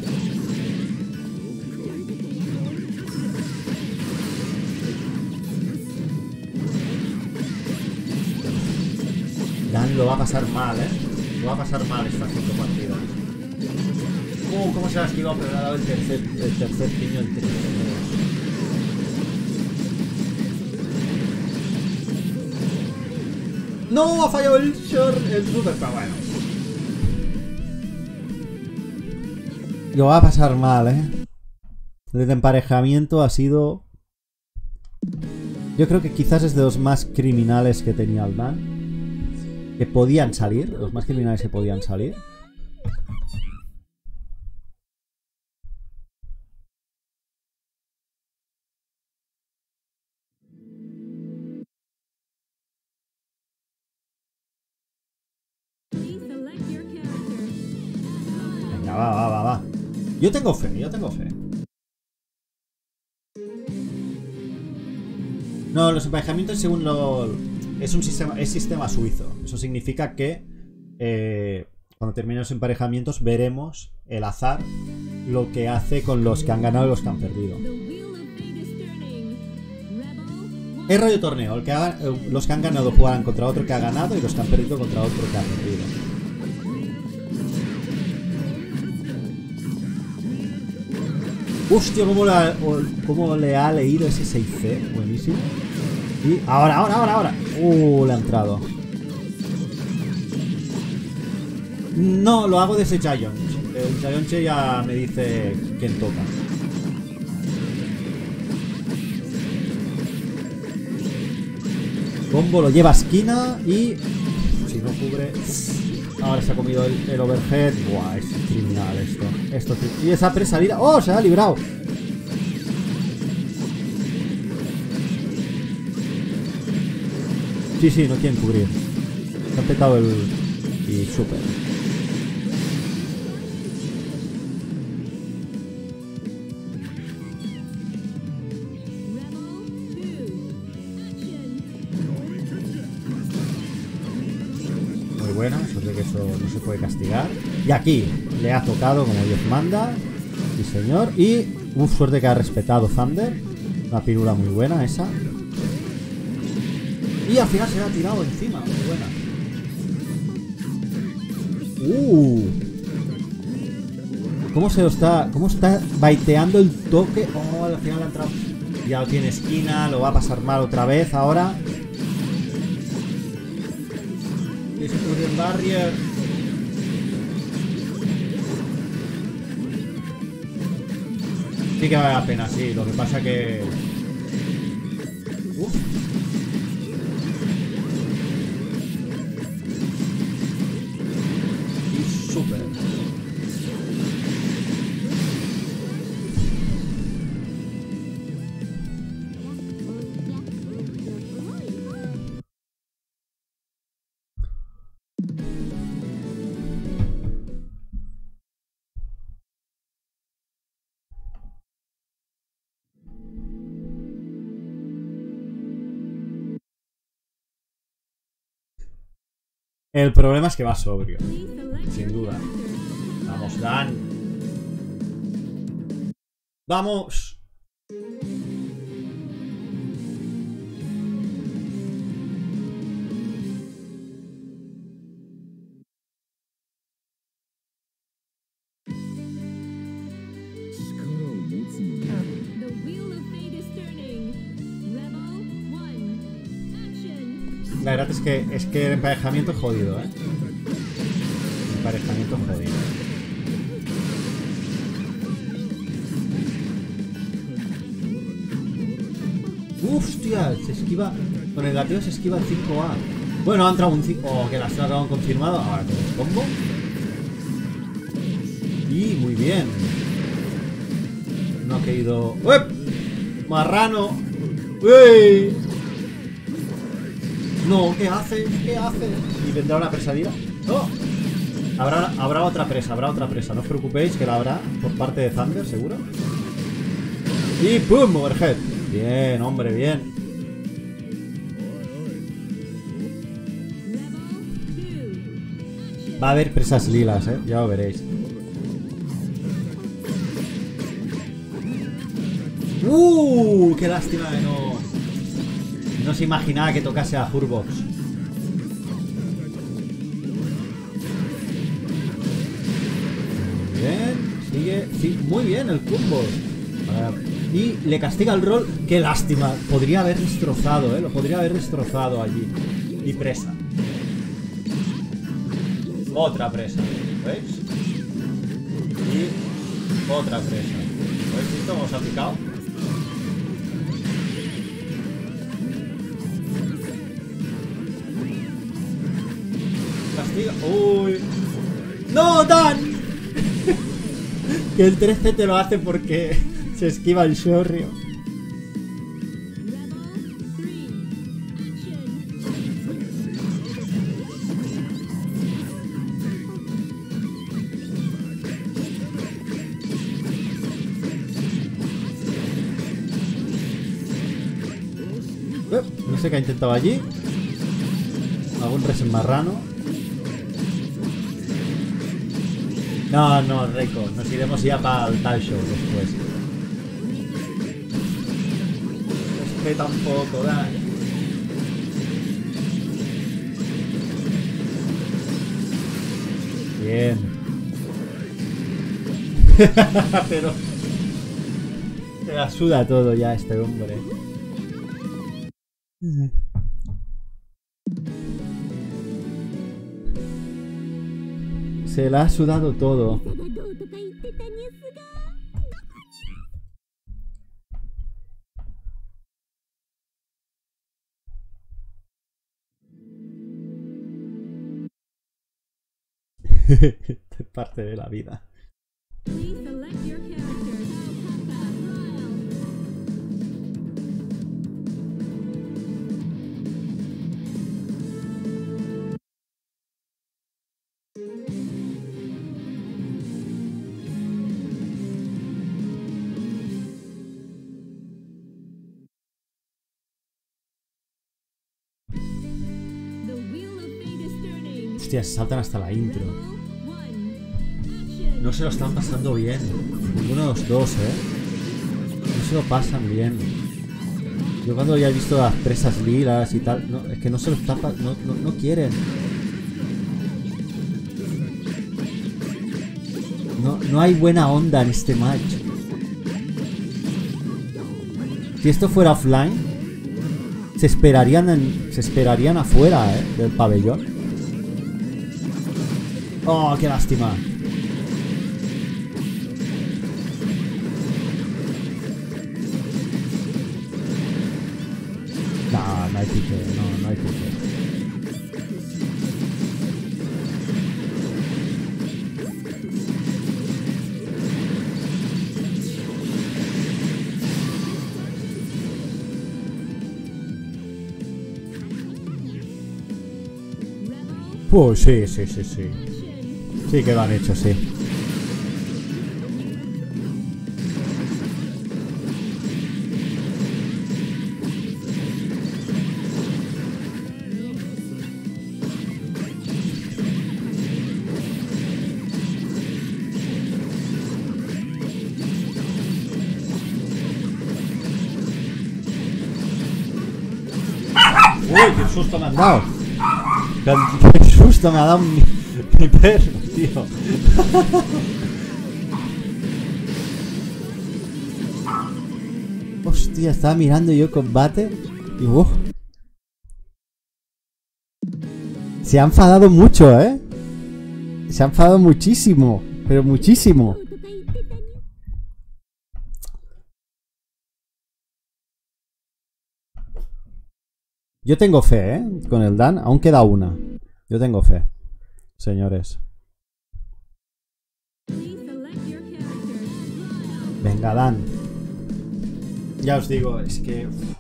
Dan lo va a pasar mal, eh. Lo va a pasar mal estas cinco partidas. Oh, cómo se ha esquivado, pero le ha dado el tercer, el tercer piño en tres. No, ha fallado el short, el super, pero bueno. Lo va a pasar mal, eh. El emparejamiento ha sido... Yo creo que quizás es de los más criminales que tenía el Dan. Que podían salir, los más criminales que podían salir. Venga, va, va, va, va. Yo tengo fe, yo tengo fe. No, los emparejamientos según lo... Es un sistema, es sistema suizo. Eso significa que eh, cuando terminen los emparejamientos veremos el azar lo que hace con los que han ganado y los que han perdido. Es radio torneo. El que ha, los que han ganado jugarán contra otro que ha ganado y los que han perdido contra otro que ha perdido. Hostia, cómo, la, cómo le ha leído ese seis C. Buenísimo. Y ahora, ahora, ahora, ahora. Uh, le ha entrado. No, lo hago desde Giant. El Giant ya me dice quién toca. Combo lo lleva a esquina y... Si no cubre... Ahora se ha comido el, el overhead. Buah, es criminal esto. Esto y esa presa lira. ¡Oh! Se ha librado. Sí, sí, no quieren cubrir. Se ha petado el... Y súper. Muy buena, eso de que eso no se puede castigar. Y aquí le ha tocado como Dios manda. Sí, señor. Y... Uf, suerte que ha respetado Thunder. Una pirula muy buena esa. Y al final se le ha tirado encima. Muy buena. Uh. ¿Cómo se lo está? ¿Cómo está baiteando el toque? Oh, al final ha entrado. Ya lo tiene esquina. Lo va a pasar mal otra vez ahora. Discursion Barrier. Sí que vale la pena, sí. Lo que pasa que... Uf. Súper. El problema es que va sobrio. Sin duda. Vamos, Dan. ¡Vamos! La verdad es que es que el emparejamiento es jodido, ¿eh? El emparejamiento es jodido. ¡Hostia! Se esquiva... Con el gateo se esquiva el cinco A. Bueno, ha entrado un cinco... Oh, que la estrada lo han confirmado. Ahora con el combo. Y muy bien. No ha caído... ¡Uep! ¡Marrano! ¡Uy! No, ¿qué hace? ¿Qué hace? ¿Y vendrá una presalida? ¡No! Habrá, habrá otra presa, habrá otra presa. No os preocupéis que la habrá por parte de Thunder, seguro. Y ¡pum! Overhead. Bien, hombre, bien. Va a haber presas lilas, eh. Ya lo veréis. ¡Uh! ¡Qué lástima de no... No se imaginaba que tocase a Hurbox. Muy bien. Sigue. Sí, muy bien el combo. Y le castiga el rol. Qué lástima. Podría haber destrozado, ¿eh? Lo podría haber destrozado allí. Y presa. Otra presa. ¿Veis? Y otra presa. ¿Veis esto? ¿Cómo se ha picado? Castiga. Uy. ¡No, Dan! Que el trece te lo hace porque se esquiva el Shorrio. No sé qué ha intentado allí. Algún resen marrano. No, no, Reiko. Nos iremos ya para el tal show después. Respeta un poco, dale. Bien. Pero se la suda todo ya este hombre. Se la ha sudado todo. Es parte de la vida. Hostia, se saltan hasta la intro. No se lo están pasando bien. Ninguno de los dos, ¿eh? No se lo pasan bien. Yo cuando ya he visto las presas lilas y tal, no, es que no se lo están pasando. No, no, no quieren. No, no hay buena onda en este match. Si esto fuera offline, se esperarían en, se esperarían afuera, ¿eh? Del pabellón. Oh, qué lástima. No, no hay pique, no, no hay pique. Pues sí, sí, sí, sí. Sí que lo han hecho, sí. Uy, qué susto me han dado. Qué susto me ha dado mi, mi perro, tío. Hostia, estaba mirando yo combate y uh, se ha enfadado mucho, ¿eh? Se ha enfadado muchísimo, pero muchísimo. Yo tengo fe, ¿eh? Con el Dan, aún queda una. Yo tengo fe, señores. Venga, Dan. Ya os digo, es que... Uf.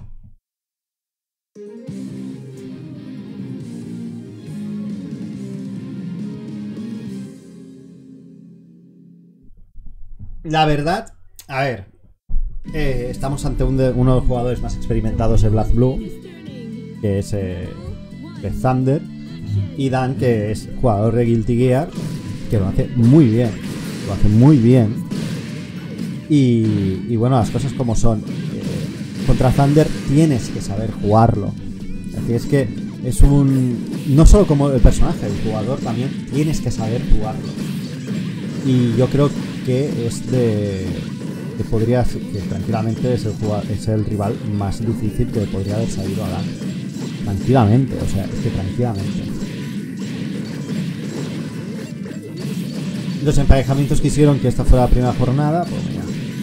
La verdad, a ver, eh, estamos ante un de, uno de los jugadores más experimentados de BlazBlue, que es eh, de Thunder, y Dan, que es jugador de Guilty Gear, que lo hace muy bien, lo hace muy bien. Y, y bueno, las cosas como son. Eh, contra Thunder tienes que saber jugarlo. Así es que es un... No solo como el personaje, el jugador también tienes que saber jugarlo. Y yo creo que es de... que podría... que tranquilamente es el, jugador, es el rival más difícil que podría haber salido a Dan. Tranquilamente, o sea, es que tranquilamente. Los emparejamientos que hicieron que esta fuera la primera jornada, pues mira.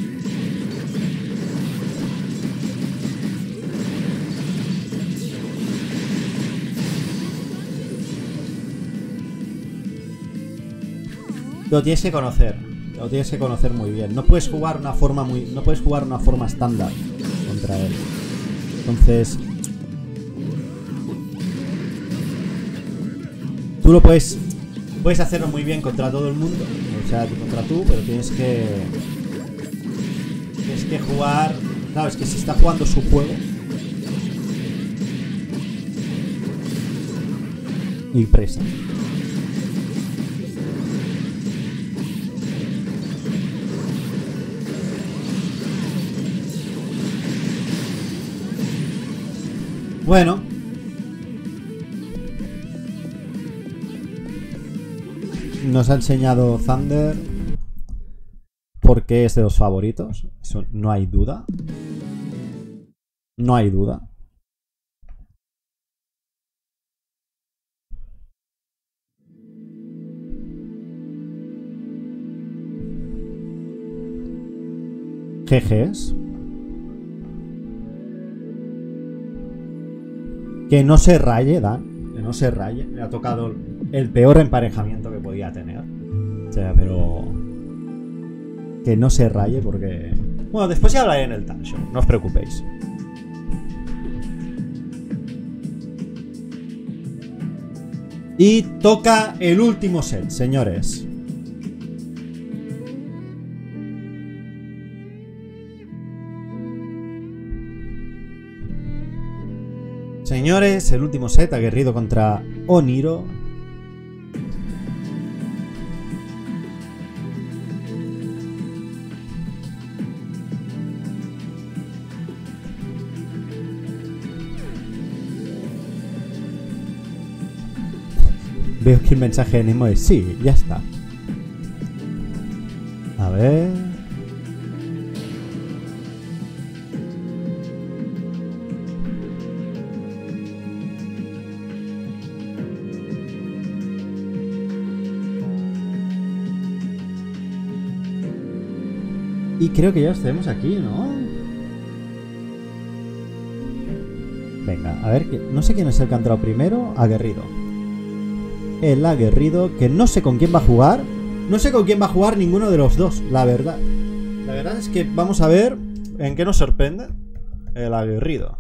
Lo tienes que conocer, lo tienes que conocer muy bien. No puedes jugar una forma muy, no puedes jugar una forma estándar contra él. Entonces, tú lo puedes, puedes hacerlo muy bien contra todo el mundo, o sea, contra tú, pero tienes que, tienes que jugar. Claro, es que si está jugando su juego, y presa. Bueno. Nos ha enseñado Thunder porque es de los favoritos. Eso no hay duda. No hay duda. Jejes. Que no se raye, Dan. Que no se raye. Le ha tocado el peor emparejamiento que podía tener. O sea, pero... que no se raye porque... Bueno, después ya hablaré en el Talk Show. No os preocupéis. Y toca el último set, señores. Señores, el último set, aguerrido contra Oniro. Veo que el mensaje de Nemo es sí, ya está. A ver... Y creo que ya los tenemos aquí, ¿no? Venga, a ver, no sé quién es el que ha entrado primero. Aguerrido. El aguerrido, que no sé con quién va a jugar. No sé con quién va a jugar ninguno de los dos, la verdad. La verdad es que vamos a ver en qué nos sorprende el aguerrido.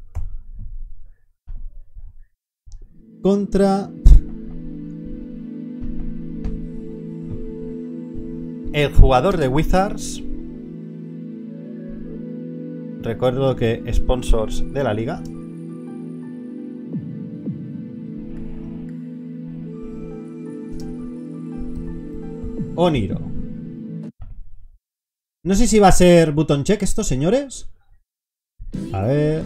Contra... el jugador de Wizards. Recuerdo que sponsors de la liga. Oniro. No sé si va a ser button check esto, señores. A ver.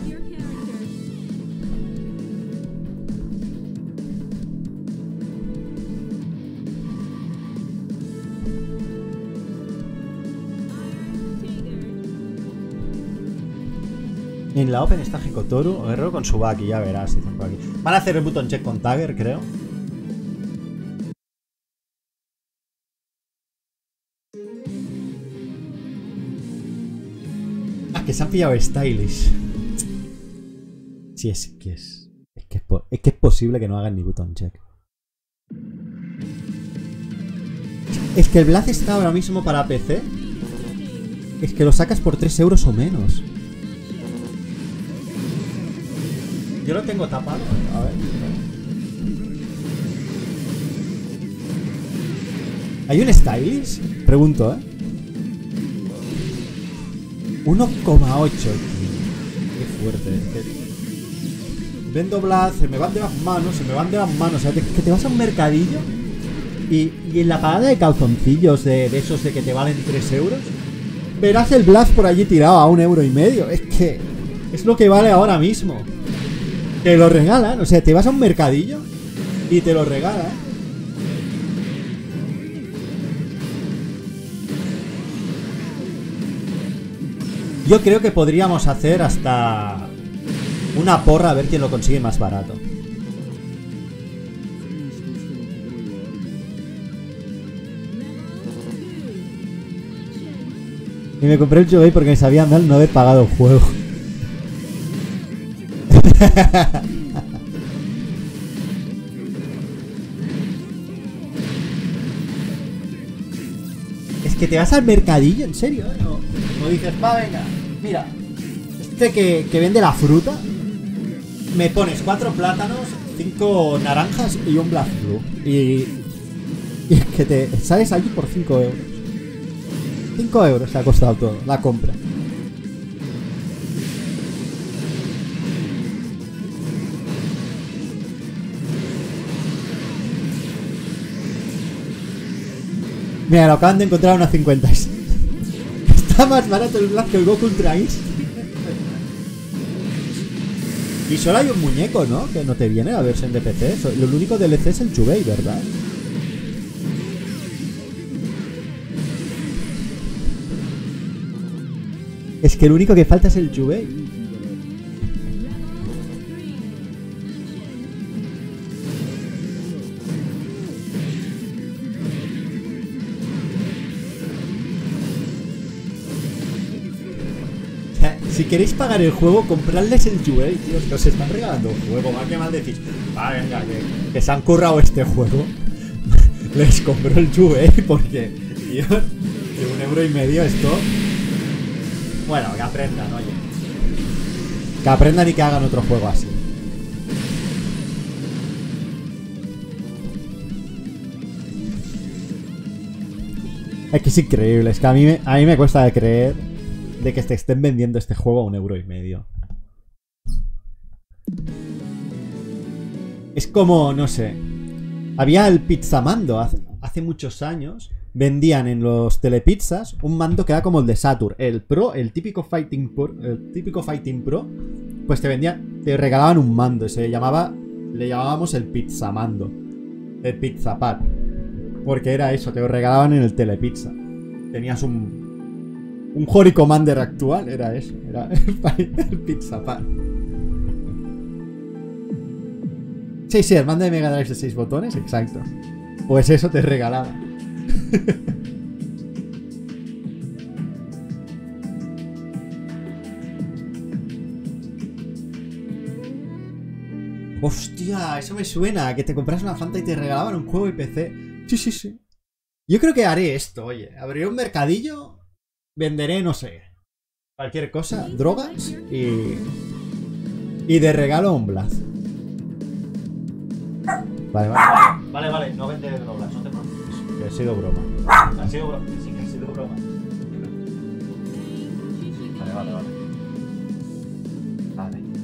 En la Open está Hikotoru, Guerrero con Subaki, ya verás. Dicen por aquí. Van a hacer el button check con Tagger, creo. Ah, que se han pillado Stylish. Sí, es que es. Es que es, es que es posible que no hagan ni button check. Es que el Blast está ahora mismo para P C. Es que lo sacas por tres euros o menos. Yo lo tengo tapado. A ver. ¿Hay un Stylish? Pregunto, ¿eh? uno coma ocho. Qué fuerte. Es que... vendo Blast, se me van de las manos, se me van de las manos. O sea, te, que te vas a un mercadillo y, y en la parada de calzoncillos de, de esos de que te valen tres euros, verás el Blast por allí tirado a un euro y medio. Es que es lo que vale ahora mismo. Te lo regalan, o sea, te vas a un mercadillo y te lo regalan. Yo creo que podríamos hacer hasta una porra a ver quién lo consigue más barato. Y me compré el Joey porque me sabía mal no haber pagado el juego. Es que te vas al mercadillo, en serio, ¿eh? O, o dices, va, venga, mira, este que, que vende la fruta, me pones cuatro plátanos, cinco naranjas y un Black Blue. Y, y es que te sales allí por cinco euros. cinco euros te ha costado todo, la compra. Mira, lo acaban de encontrar a una cincuenta y seis. Está más barato el Blast que el Goku Ultra Instinct. Y solo hay un muñeco, ¿no? Que no te viene la versión de P C. Lo único D L C es el Chubei, ¿verdad? Es que el único que falta es el Chubei. Si queréis pagar el juego, compradles el Chubei, tío. Que os están regalando un juego. Va, que mal decís. Va, venga, que, que se han currado este juego. Les compro el Chubei porque, tío, de un euro y medio esto. Bueno, que aprendan, oye. Que aprendan y que hagan otro juego así. Es que es increíble. Es que a mí me, a mí me cuesta de creer de que te estén vendiendo este juego a un euro y medio. Es como, no sé. Había el Pizzamando hace, hace muchos años. Vendían en los telepizzas un mando que era como el de Saturn. El Pro, el típico Fighting Pro, el típico Fighting Pro. Pues te vendían, te regalaban un mando. Se llamaba, le llamábamos el Pizzamando. El Pizzapad. Porque era eso, te lo regalaban en el telepizza. Tenías un... Un Hori Commander actual, era eso. Era el, el Pizzapad. Sí, sí, el mando de Mega Drive de seis botones, exacto. Pues eso te regalaba. Hostia, eso me suena. Que te compras una Fanta y te regalaban un juego y P C. Sí, sí, sí. Yo creo que haré esto, oye. Abriré un mercadillo. Venderé, no sé, cualquier cosa, drogas y... Y de regalo un Blast. Vale, vale. Vale, vale, no vende drogas, no te preocupes. Que ha sido broma. Ha sido broma, sí que ha sido broma. Vale, vale, vale. Vale.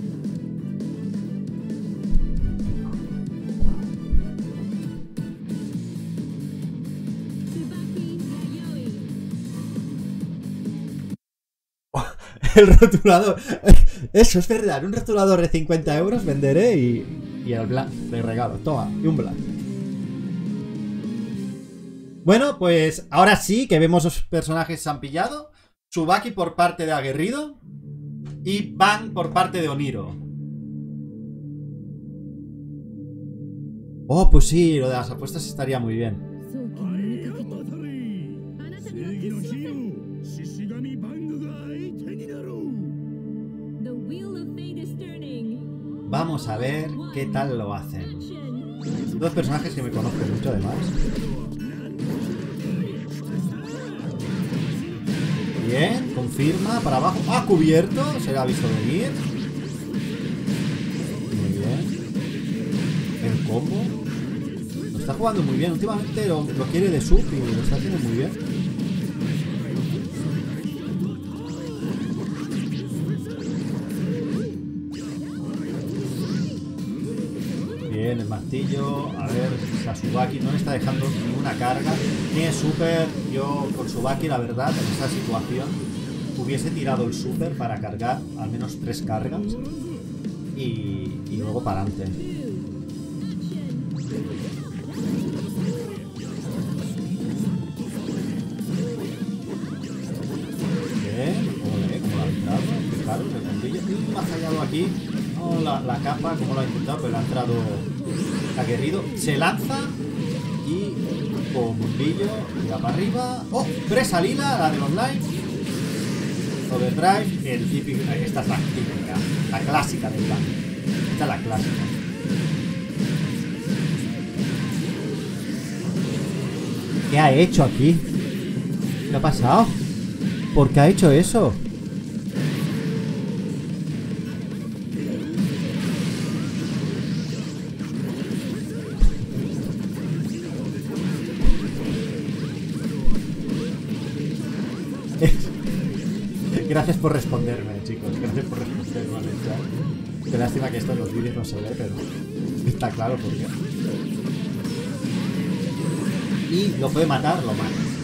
El rotulador. Eso es verdad. Un rotulador de cincuenta euros venderé y, y el Blast de regalo. Toma, y un Blast. Bueno, pues ahora sí que vemos los personajes que se han pillado. Tsubaki por parte de Aguerrido y Bang por parte de Oniro. Oh, pues sí, lo de las apuestas estaría muy bien. Vamos a ver qué tal lo hacen. Dos personajes que me conozco mucho además. Bien, confirma, para abajo. ¡Ah, cubierto! Se le ha visto venir. Muy bien. El combo. Lo está jugando muy bien. Últimamente lo, lo quiere de sub y lo está haciendo muy bien. Bien, el martillo. A ver, Tsubaki no le está dejando ninguna carga. Tiene super. Yo con Tsubaki, la verdad, en esta situación hubiese tirado el super para cargar al menos tres cargas y, y luego para adelante. Bien, ole, como lo ha entrado. Fijaros, el puntillo. Y me ha fallado aquí. No, la, la capa, como lo ha intentado, pero le ha entrado Aguerrido. Se lanza y con bombillo y va para arriba. ¡Oh! Presa lila, la del online. Overdrive, el típico. Esta es la típica, la clásica del plan. Esta es la clásica. ¿Qué ha hecho aquí? ¿Qué ha pasado? ¿Por qué ha hecho eso? Gracias por responderme, chicos. Gracias por responderme al chat. Qué lástima que esto en los vídeos no se ve, pero está claro por qué. Y lo puede matar, lo mata.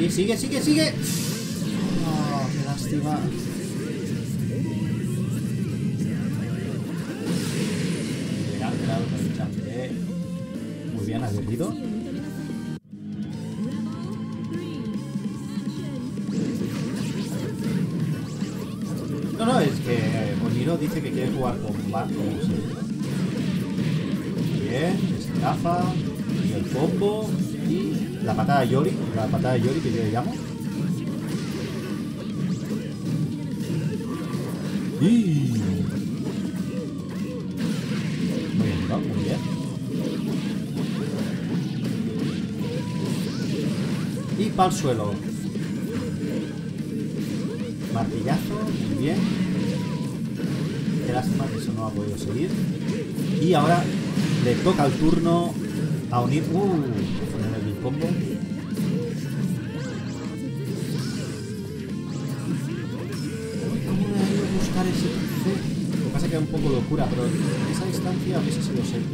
Sí, sigue, sigue, sigue. Oh, qué lástima. Llegar, claro, con el champié. Muy bien, aguerrido. No, no, es que Oniro dice que quiere jugar con Van, como siempre. Bien, escafa, y el combo, y la patada Yori, la patada Yori que yo le llamo. Y... muy bien, ¿no? Muy bien. Y para el suelo. Martillazo, muy bien. Qué lástima que eso no ha podido seguir. Y ahora le toca el turno a unir. Uh, poner el combo. ¿Cómo me ha ido a buscar ese trofeo? Lo que pasa es que es un poco locura, pero en esa distancia a veces sí lo sé.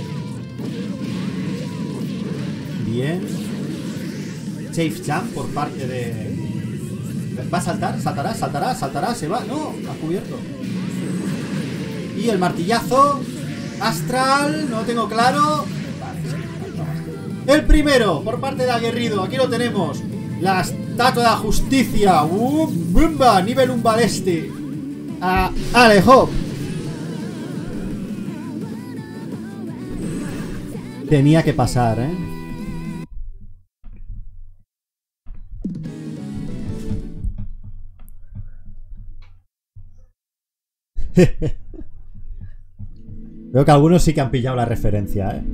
Bien. Safe jump por parte de. ¿Va a saltar? ¿Saltará? ¿Saltará? ¿Saltará? ¿Se va? No, ha cubierto. Y el martillazo. Astral, no lo tengo claro. Vale, sí, el primero, por parte de aguerrido. Aquí lo tenemos. La estatua de la justicia. Uh, ¡Bumba! Nivel un baleste. A Alejo. Tenía que pasar, ¿eh? Veo que algunos sí que han pillado la referencia, ¿eh?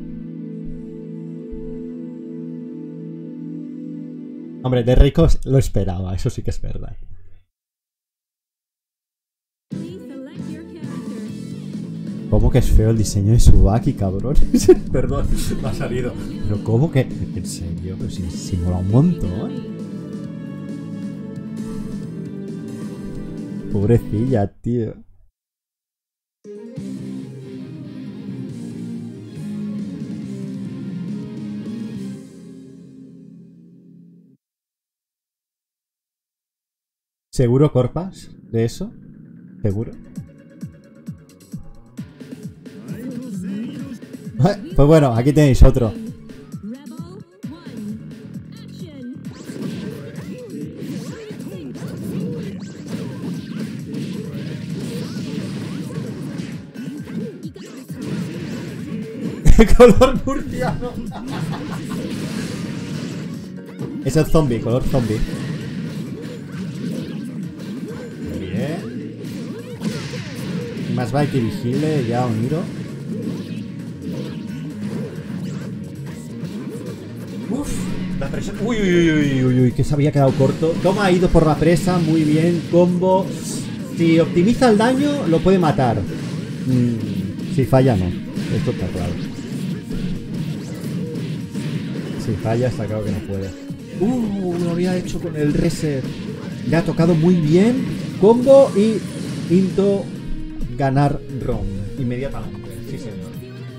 Hombre, de ricos lo esperaba, eso sí que es verdad. ¿Cómo que es feo el diseño de Tsubaki, cabrón? Perdón, me ha salido. Pero ¿cómo que? En serio, pero si, si mola un montón. Pobrecilla, tío. ¿Seguro, Corpas? ¿De eso? ¿Seguro? Pues bueno, aquí tenéis otro. Color murciano. Es el zombie, color zombie. Bien. Más vale que vigile ya Oniro. Uf, la presa. Uy, uy, uy, uy, uy, que se había quedado corto. Toma, ha ido por la presa, muy bien. Combo. Si optimiza el daño, lo puede matar. Mm, si falla, no. Esto está claro. Si falla, está claro que no puede. Uh, lo había hecho con el reset. Le ha tocado muy bien. Combo y Into ganar round. Inmediatamente. Sí, señor.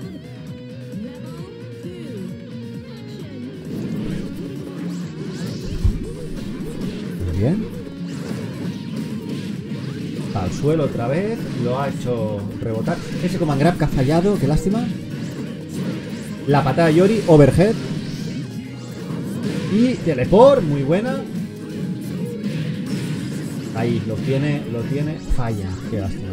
Muy bien. Al suelo otra vez. Lo ha hecho rebotar. Ese Command Grab que ha fallado. Qué lástima. La patada Yori. Overhead. Y teleport. Muy buena. Ahí, lo tiene, lo tiene. Falla. Qué lástima.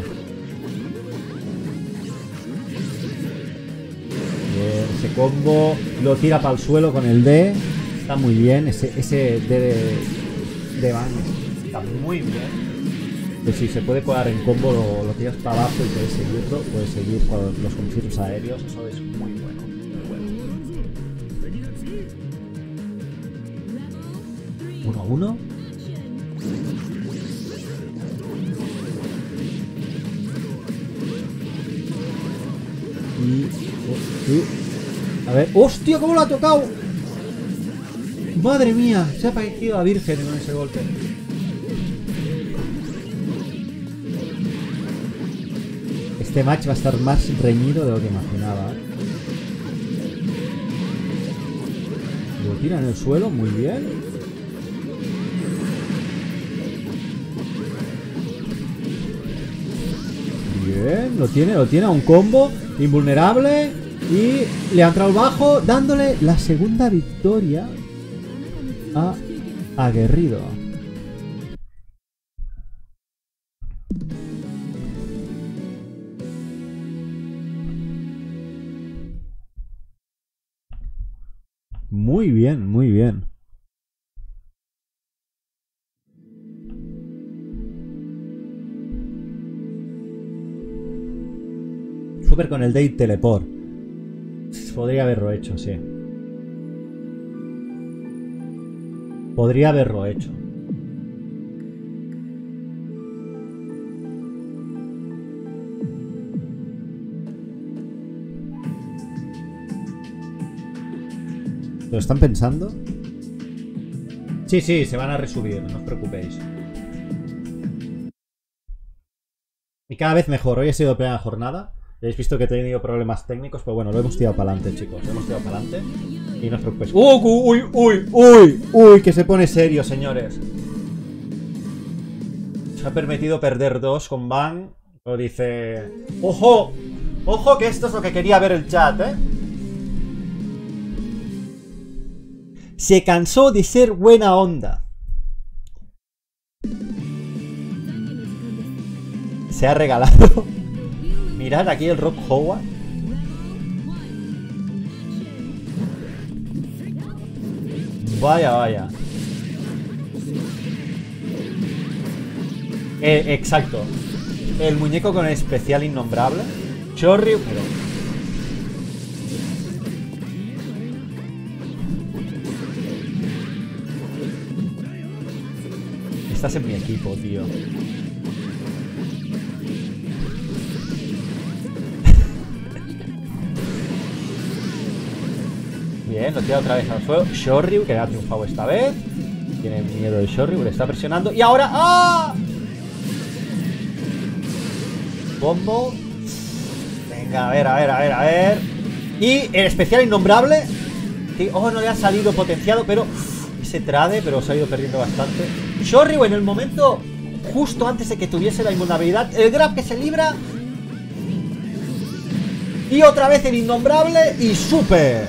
Bien, ese combo. Lo tira para el suelo con el D. Está muy bien. Ese, ese D de, de Van está muy bien. Pues si se puede colar en combo, lo, lo tiras para abajo y puedes seguirlo. Puedes seguir con los confirms aéreos. Eso es muy bueno. Muy bueno. Uno a uno. Y, y, a ver, ¡hostia! ¿Cómo lo ha tocado? Madre mía, se ha parecido a Virgen con ese golpe. Este match va a estar más reñido de lo que imaginaba. Lo tira en el suelo, muy bien. bien, lo tiene, lo tiene a un combo invulnerable y le ha entrado el bajo dándole la segunda victoria a Aguerrido. Muy bien, muy bien. Super con el Date Teleport. Podría haberlo hecho, sí. Podría haberlo hecho. ¿Lo están pensando? Sí, sí, se van a resubir, no os preocupéis. Y cada vez mejor. Hoy ha sido primera jornada. Habéis visto que he tenido problemas técnicos, pero bueno, lo hemos tirado para adelante, chicos. Lo hemos tirado para adelante. Y no os preocupéis. ¡Uy, uy, uy, uy! ¡Uy! Que se pone serio, señores. Se ha permitido perder dos con Van. Lo dice... ¡Ojo! ¡Ojo! Que esto es lo que quería ver el chat, ¿eh? Se cansó de ser buena onda. Se ha regalado. Mirad aquí el Rob Howard. Vaya, vaya. Eh, exacto. El muñeco con el especial innombrable. Chorri, pero... Estás en mi equipo, tío. Bien, lo tira otra vez al suelo. Shoryu, que ha triunfado esta vez. Tiene miedo de Shoryu, le está presionando. Y ahora... ¡ah! Bombo. Venga, a ver, a ver, a ver, a ver. Y el especial innombrable. Que, oh, no le ha salido potenciado, pero... Ese trade, pero se ha ido perdiendo bastante. Shoryu en el momento justo antes de que tuviese la invulnerabilidad. El grab que se libra. Y otra vez el innombrable. Y super.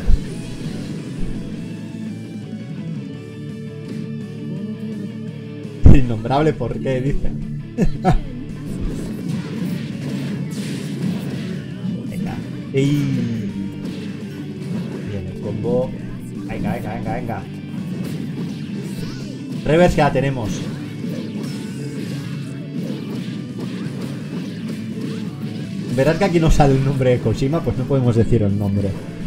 Innombrable, ¿por qué? Dicen. Venga. Y... Bien, el combo. Venga, venga, venga, venga. Reverse que la tenemos. Verás que aquí no sale el nombre de Kojima, pues no podemos decir el nombre.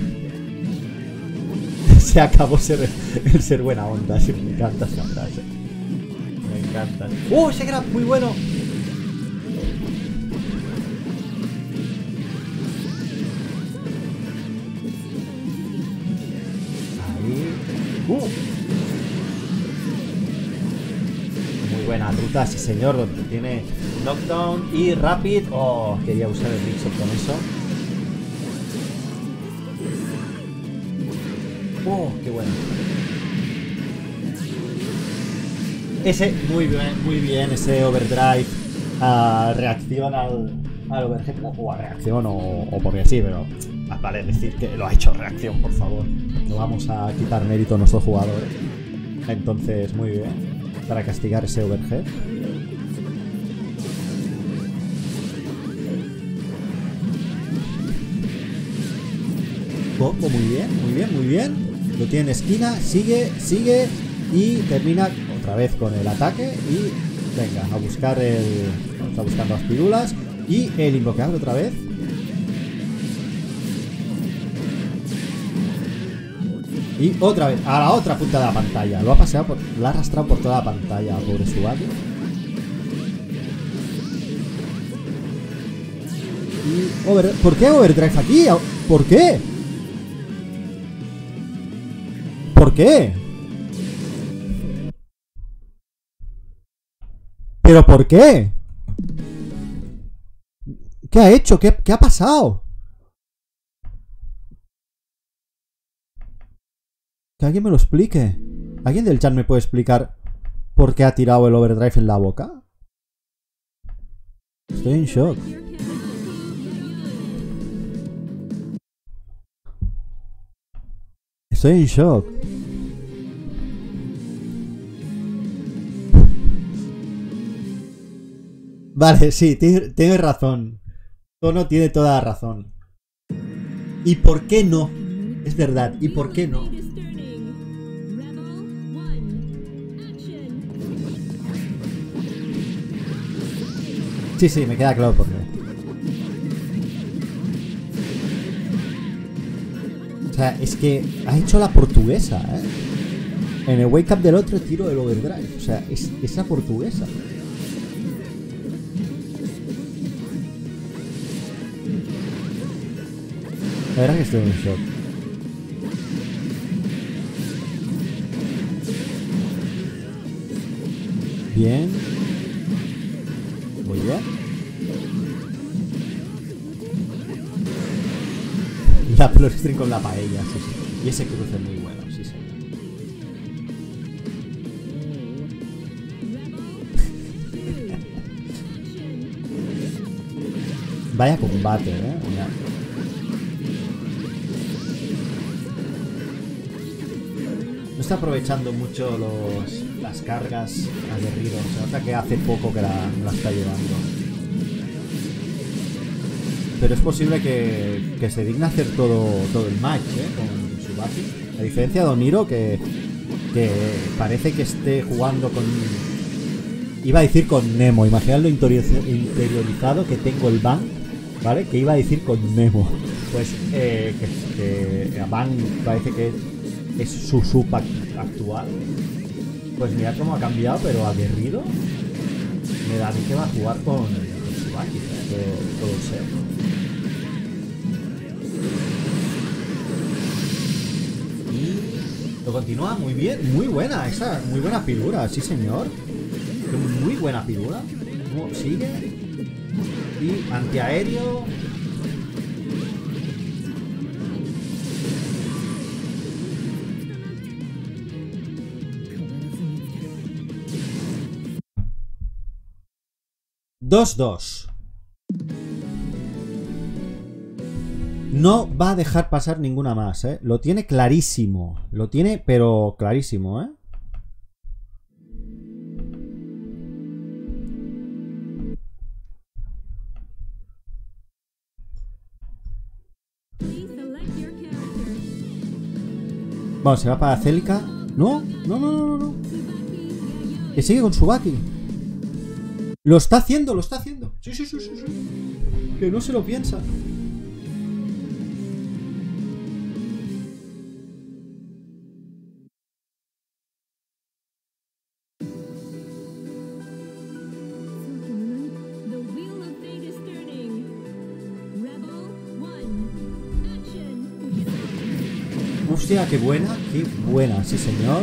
Se acabó ser, el ser buena onda. Sí, me encanta esa frase. Me encanta. ¡Uh! Ese grab muy bueno. Ahí. ¡Uh! Buena ruta, sí señor, donde tiene knockdown y rapid. Oh, quería usar el mixer con eso. Oh, qué bueno. Ese, muy bien, muy bien, ese overdrive. Uh, reacción al, al overhead. O a reacción, o, o porque sí, pero más vale decir que lo ha hecho reacción, por favor. No vamos a quitar mérito a nuestros jugadores. Entonces, muy bien. Para castigar ese overhead. Combo, muy bien, muy bien, muy bien. Lo tiene en esquina, sigue, sigue y termina otra vez con el ataque. Y venga, a buscar el... Está buscando las pirulas. Y el invocable otra vez. Y otra vez, a la otra punta de la pantalla. Lo ha paseado por... Lo ha arrastrado por toda la pantalla, pobre Subaru. Y over... ¿Por qué overdrive aquí? ¿Por qué? ¿Por qué? ¿Pero por qué? ¿Qué ha hecho? ¿Qué, qué ha pasado? Que alguien me lo explique. ¿Alguien del chat me puede explicar por qué ha tirado el overdrive en la boca? Estoy en shock. Estoy en shock. Vale, sí, tienes razón. Tono tiene toda la razón. ¿Y por qué no? Es verdad, ¿y por qué no? Sí, sí, me queda claro por qué. O sea, es que ha hecho la portuguesa, ¿eh? En el wake up del otro tiro del overdrive. O sea, es esa portuguesa. La verdad que estoy en shock. Bien. Muy bien. La Florestring con la paella, sí, sí. Y ese cruce es muy bueno, sí, sí. Vaya combate, eh. Mira. No está aprovechando mucho los, las cargas aguerridos. Se nota que hace poco que la, la está llevando. Pero es posible que, que se digne hacer todo, todo el match, ¿eh? Con Tsubaki. A diferencia de Oniro, que, que parece que esté jugando con... Iba a decir con Nemo. Imaginad lo interiorizado que tengo el Ban, ¿vale? Que iba a decir con Nemo. Pues eh, que, que Ban parece que es su sub actual. Pues mirad cómo ha cambiado, pero aguerrido. Me da a mí que va a jugar con, con Tsubaki, ¿eh? Todo, todo el set. Lo continúa muy bien, muy buena, esa, muy buena figura, sí señor. Muy buena figura. Sigue. Y antiaéreo. dos dos. No va a dejar pasar ninguna más, ¿eh? Lo tiene clarísimo. Lo tiene, pero clarísimo, ¿eh? Bueno, se va para Celica. No, no, no, no, no. Que sigue con Tsubaki. Lo está haciendo, lo está haciendo. Sí, sí, sí, sí, sí. Que no se lo piensa. Hostia, qué buena, qué buena, sí señor.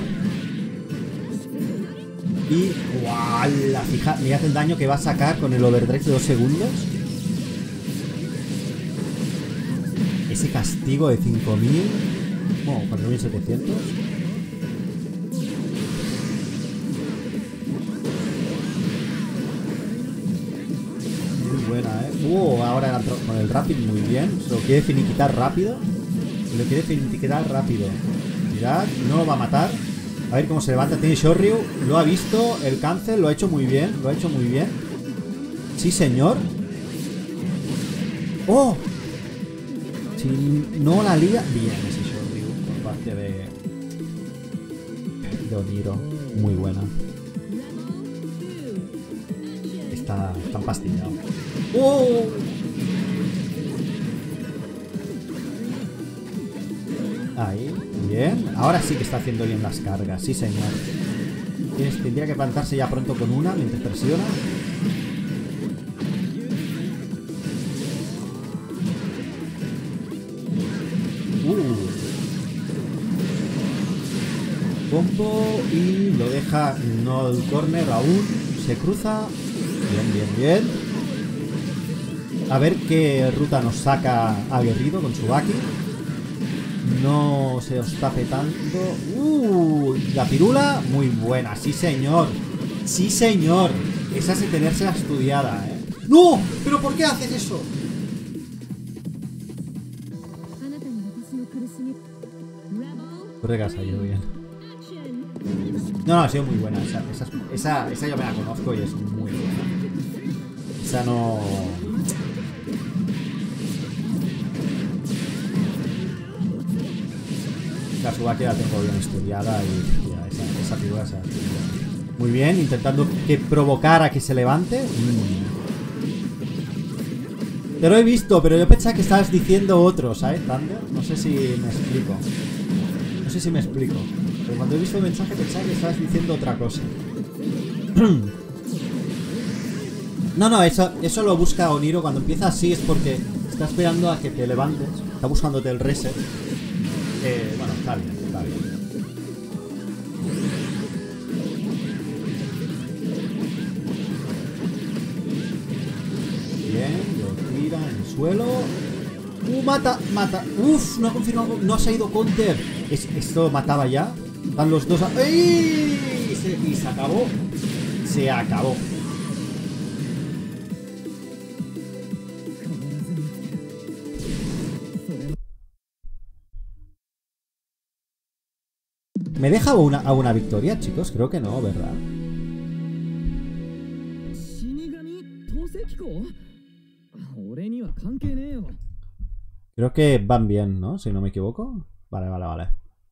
Y ¡guau! La fija, mirad el daño que va a sacar con el overdrive de dos segundos. Ese castigo de cinco mil. Bueno, cuatro mil setecientos. Muy buena, eh. Uh, ahora con el Rapid muy bien. Se lo quiere finiquitar rápido. Lo quiere finiquitar rápido. Mirad, no lo va a matar. A ver cómo se levanta. Tiene Shoryu. Lo ha visto. El cáncer lo ha hecho muy bien. Lo ha hecho muy bien. Sí, señor. ¡Oh! Si no la liga. Bien ese Shoryu por parte de... de Oniro. Muy buena. Está, está empastillado. ¡Oh! Ahí, bien. Ahora sí que está haciendo bien las cargas, sí señor. Tienes, tendría que plantarse ya pronto con una mientras presiona. Uh. Combo y lo deja no el corner aún. Se cruza. Bien, bien, bien. A ver qué ruta nos saca Aguerrido con Tsubaki. No se os tape tanto. Uh, la pirula, muy buena. Sí, señor. Sí, señor. Esa es de tenérsela estudiada, ¿eh? ¡No! ¿Pero por qué haces eso? Creo que ha salido bien. No, no, ha sido muy buena. Esa, esa, esa, esa yo me la conozco y es muy buena. Esa no... La Tsubaki la tengo bien estudiada y ya, esa, esa figura se ha estudiado. Muy bien, intentando que provocara que se levante. Mm. Te lo he visto, pero yo pensaba que estabas diciendo otro, ¿sabes, Thunder? No sé si me explico. No sé si me explico. Pero cuando he visto el mensaje pensaba que estabas diciendo otra cosa. No, no, eso, eso lo busca Oniro. Cuando empieza así es porque está esperando a que te levantes. Está buscándote el reset. Eh, bueno, está bien, está bien. Bien, lo tira en el suelo. Uh, mata, mata. Uf, no ha confirmado, no se ha ido counter. Es, esto mataba ya. Están los dos a... ¡Ey! Y se, y se acabó. Se acabó. ¿Me deja una, a una victoria, chicos? Creo que no, ¿verdad? Creo que van bien, ¿no? Si no me equivoco. Vale, vale, vale.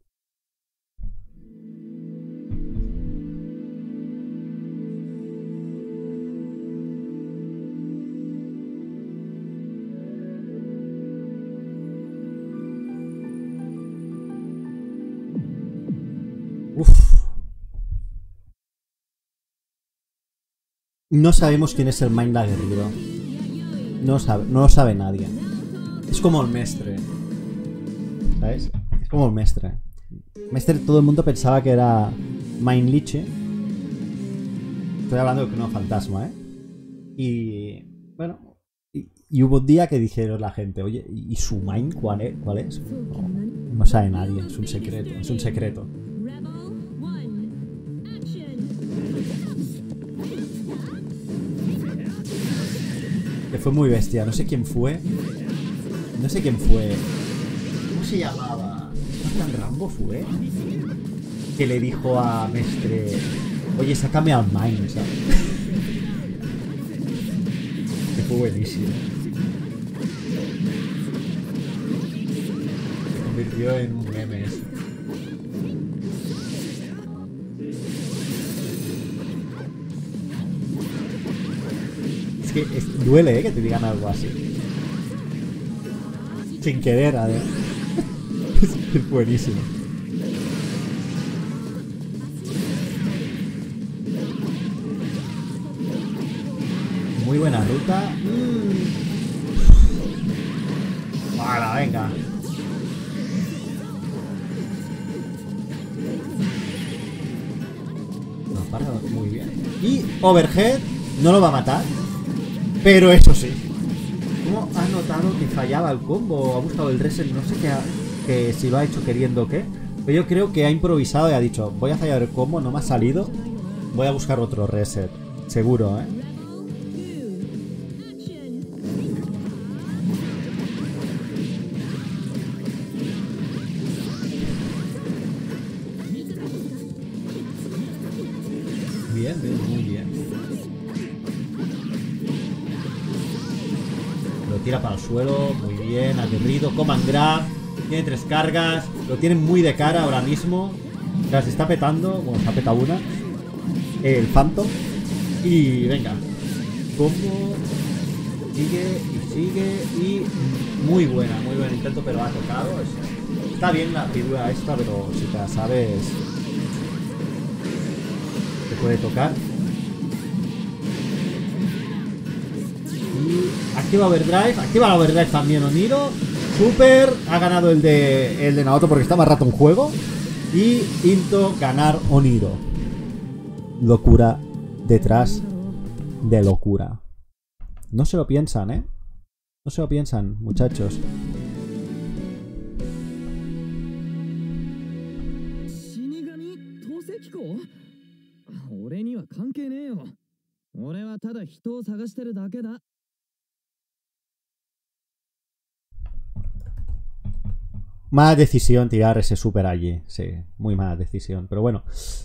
Uf. No sabemos quién es el Mind aguerrido. No sabe, no lo sabe nadie. Es como el Mestre. ¿Sabes? Es como el Mestre. Mestre, todo el mundo pensaba que era Mind Liche. Estoy hablando de Crono Fantasma, ¿eh? Y... bueno... Y, y hubo un día que dijeron la gente, oye, ¿y su Mind cuál es? ¿Cuál es? No, no sabe nadie, es un secreto, es un secreto. Que fue muy bestia, no sé quién fue. No sé quién fue. ¿Cómo se llamaba? ¿Tan Rambo fue? Que le dijo a Mestre, oye, sácame al Mind, ¿sabes? Que fue buenísimo. Se convirtió en un meme eso. Es que es, duele, ¿eh? Que te digan algo así. Sin querer, además. Es buenísimo. Muy buena ruta. Mm. Para, venga. No, para, muy bien. Y Overhead no lo va a matar. Pero eso sí. ¿Cómo has notado que fallaba el combo? ¿O ha buscado el reset? No sé qué ha, que si lo ha hecho queriendo o qué. Pero yo creo que ha improvisado y ha dicho, voy a fallar el combo, no me ha salido. Voy a buscar otro reset. Seguro, ¿eh? Bien, bien, muy bien. Lo tira para el suelo, muy bien, aguerrido, command grab, tiene tres cargas, lo tienen muy de cara ahora mismo. O sea, se está petando, bueno, se ha petado una, el Phantom, y venga, combo, sigue y sigue, y muy buena, muy buen intento, pero ha tocado. Está bien la figura esta, pero si te la sabes, te puede tocar. Activa Overdrive, activa la Overdrive también Oniro. Super, ha ganado el de el de Naoto porque está más rato en juego. Y Into ganar Oniro. Locura detrás de locura. No se lo piensan, ¿eh? No se lo piensan, muchachos. Mala decisión tirar ese super allí. Sí, muy mala decisión. Pero bueno.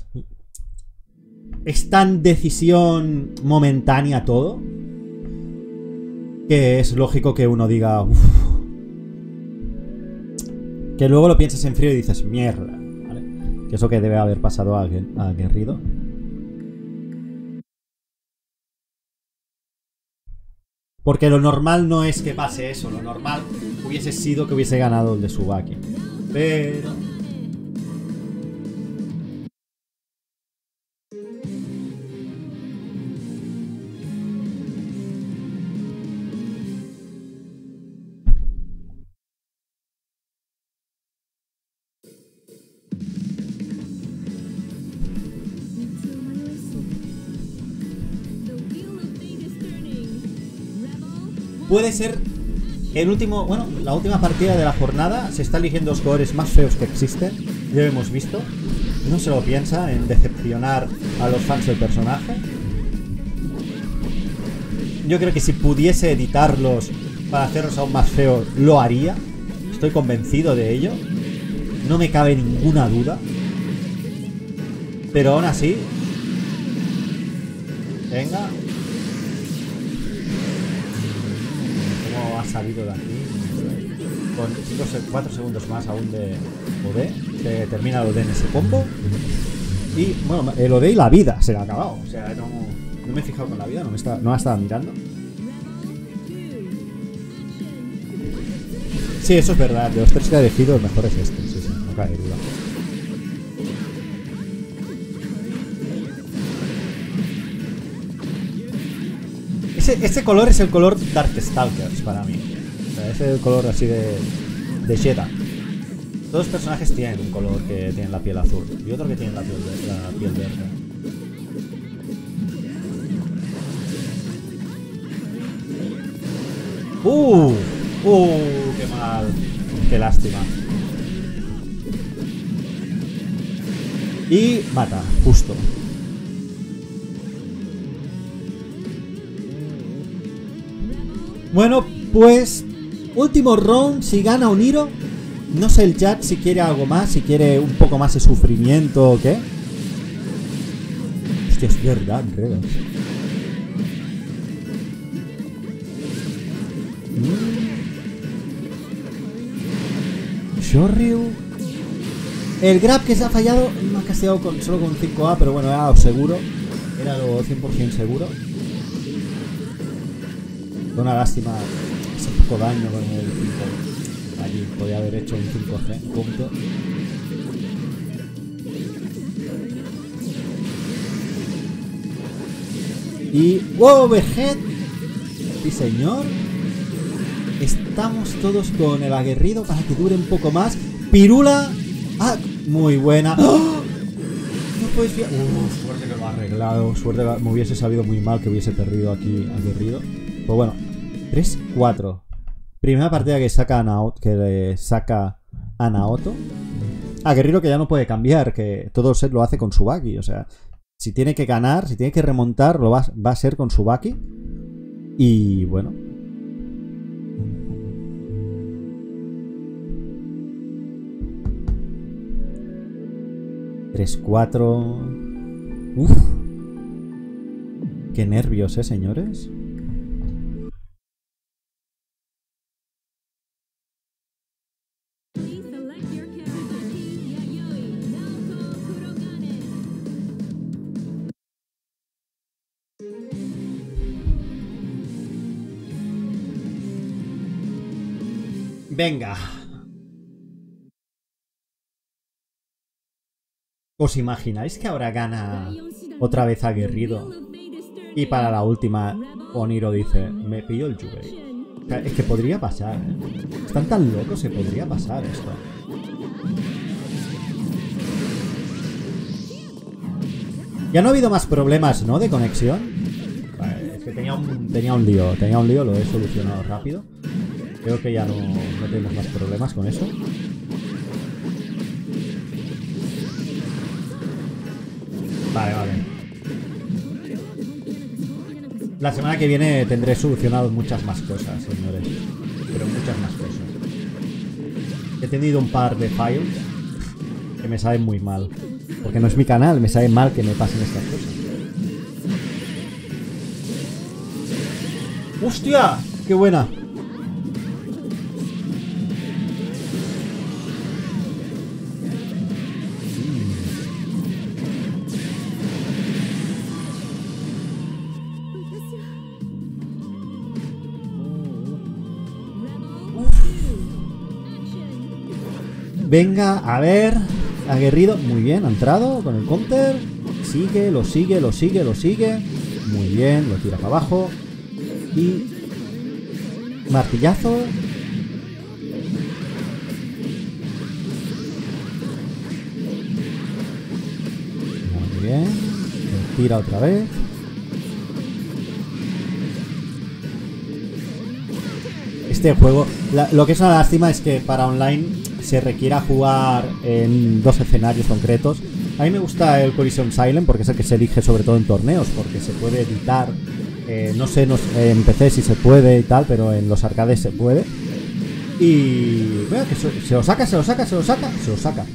Es tan decisión momentánea todo que es lógico que uno diga... Uf, que luego lo piensas en frío y dices, mierda. ¿Vale? Que es lo que debe haber pasado a, a Garrido. Porque lo normal no es que pase eso. Lo normal hubiese sido que hubiese ganado el de Tsubaki. Pero... puede ser el último, bueno, la última partida de la jornada. Se está eligiendo los jugadores más feos que existen. Ya lo hemos visto. No se lo piensa en decepcionar a los fans del personaje. Yo creo que si pudiese editarlos para hacerlos aún más feos, lo haría. Estoy convencido de ello. No me cabe ninguna duda. Pero aún así... Venga. ¿Cómo ha salido de aquí? Con cuatro segundos más aún de O D. Se termina el O D en ese combo. Y bueno, el O D y la vida se le ha acabado. O sea, no, no me he fijado con la vida. No me está, no la estaba mirando. Sí, eso es verdad. De los tres que ha elegido, el mejor es este. Sí, sí, no cabe duda. Ese, ese color es el color Darkstalkers para mí. O sea, ese es el color así de, de Jedi. Todos los personajes tienen un color que tienen la piel azul y otro que tienen la piel, la piel verde. ¡Uh! ¡Uh! ¡Qué mal! ¡Qué lástima! Y mata, justo. Bueno, pues último round, si gana Oniro. No sé el chat si quiere algo más, si quiere un poco más de sufrimiento o qué. Hostia, es verdad, Redos. Mm. Shoryu. El grab que se ha fallado me ha castigado con, solo con cinco A, pero bueno, era lo seguro. Era lo cien por cien seguro. Una lástima, hace poco daño con el cinco. Allí podía haber hecho un cinco C, punto. Y... ¡wow! Overhead. Sí, señor. Estamos todos con el aguerrido para que dure un poco más. Pirula. Ah, muy buena. ¡Oh! No puedes fiar. Uh, suerte que lo ha arreglado. Suerte que me hubiese sabido muy mal que hubiese perdido aquí aguerrido. Pues bueno. tres cuatro. Primera partida que saca a Naoto, que le saca a Naoto. A Guerrero que ya no puede cambiar, que todo set lo hace con Tsubaki. O sea, si tiene que ganar, si tiene que remontar, lo va, va a ser con Tsubaki. Y bueno. tres cuatro. Uf. Qué nervios, eh, señores. Venga. ¿Os imagináis que ahora gana otra vez aguerrido? Y para la última, Oniro dice, me pillo el Yubei. O sea, es que podría pasar, ¿eh? Están tan locos que podría pasar esto. Ya no ha habido más problemas, ¿no? De conexión. Vale, es que tenía un, tenía un lío. Tenía un lío, lo he solucionado rápido. Creo que ya no, no tenemos más problemas con eso. Vale, vale. La semana que viene tendré solucionado muchas más cosas, señores. Pero muchas más cosas. He tenido un par de fallos que me saben muy mal. Porque no es mi canal, me sabe mal que me pasen estas cosas. ¡Hostia! ¡Qué buena! Venga, a ver. Aguerrido. Muy bien, ha entrado con el counter. Sigue, lo sigue, lo sigue, lo sigue. Muy bien, lo tira para abajo. Y... martillazo. Muy bien. Lo tira otra vez. Este juego... La, lo que es una lástima es que para online... se requiera jugar en dos escenarios concretos. A mí me gusta el Coliseum Silent porque es el que se elige sobre todo en torneos, porque se puede editar, eh, no sé no, en P C si se puede y tal, pero en los arcades se puede. Y... bueno, que se, se lo saca, se lo saca, se lo saca, se lo saca.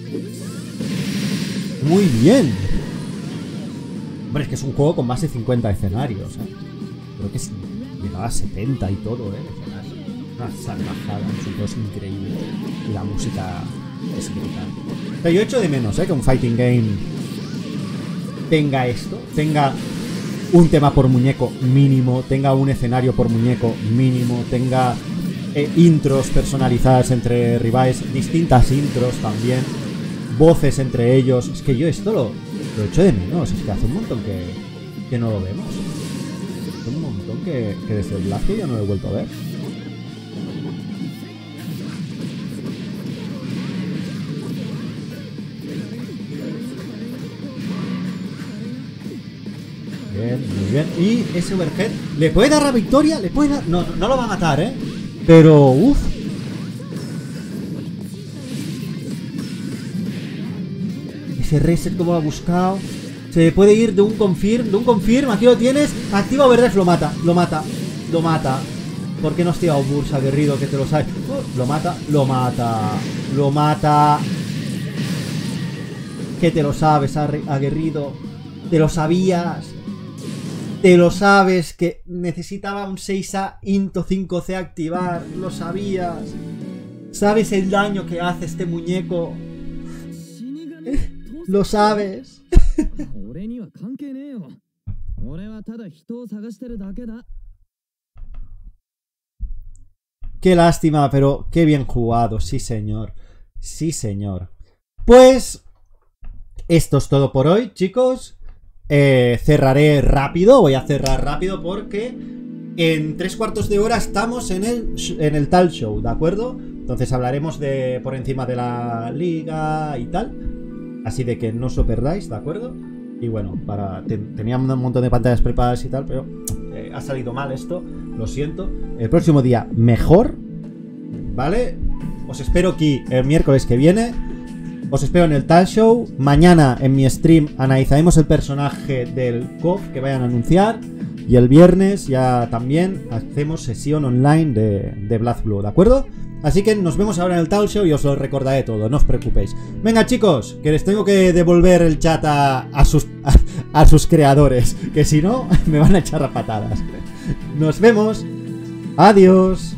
Muy bien. Hombre, es que es un juego con más de cincuenta escenarios, ¿eh? Creo que es, llegaba a setenta y todo, ¿eh? Una salvajada, es un juego increíble. Y la música es brutal. Pero yo echo de menos, ¿eh? Que un fighting game tenga esto, tenga un tema por muñeco mínimo, tenga un escenario por muñeco mínimo, tenga eh, intros personalizadas entre rivales, distintas intros también, voces entre ellos. Es que yo esto lo, lo echo de menos, es que hace un montón que, que no lo vemos. Hace un montón que, que desde el Black ya no lo he vuelto a ver. Bien, muy bien. Y ese overhead le puede dar la victoria, le puede dar... No, no lo va a matar, ¿eh? Pero, uff. Ese reset como lo ha buscado. Se puede ir de un confirm, de un confirm. Aquí lo tienes. Activa overdrive, lo mata, lo mata, lo mata. ¿Por qué no has tirado burst, aguerrido, que te lo sabes? Uh, lo mata, lo mata, lo mata. Que te lo sabes, aguerrido. Te lo sabías. Te lo sabes, que necesitaba un seis A Into cinco C activar. Lo sabías. ¿Sabes el daño que hace este muñeco? Lo sabes. Qué lástima, pero qué bien jugado. Sí, señor. Sí, señor. Pues esto es todo por hoy, chicos. Eh, cerraré rápido, voy a cerrar rápido porque en tres cuartos de hora estamos en el, en el tal show, ¿de acuerdo? Entonces hablaremos de por encima de la liga y tal, así de que no os lo perdáis, ¿de acuerdo? Y bueno, para ten, tenía un montón de pantallas preparadas y tal, pero eh, ha salido mal esto, lo siento. El próximo día mejor, ¿vale? Os espero aquí el miércoles que viene. Os espero en el Tal Show. Mañana en mi stream analizaremos el personaje del C O F que vayan a anunciar. Y el viernes ya también hacemos sesión online de, de BlazBlue, ¿de acuerdo? Así que nos vemos ahora en el Tal Show y os lo recordaré todo, no os preocupéis. Venga, chicos, que les tengo que devolver el chat a, a, sus, a, a sus creadores, que si no me van a echar a patadas. Nos vemos. Adiós.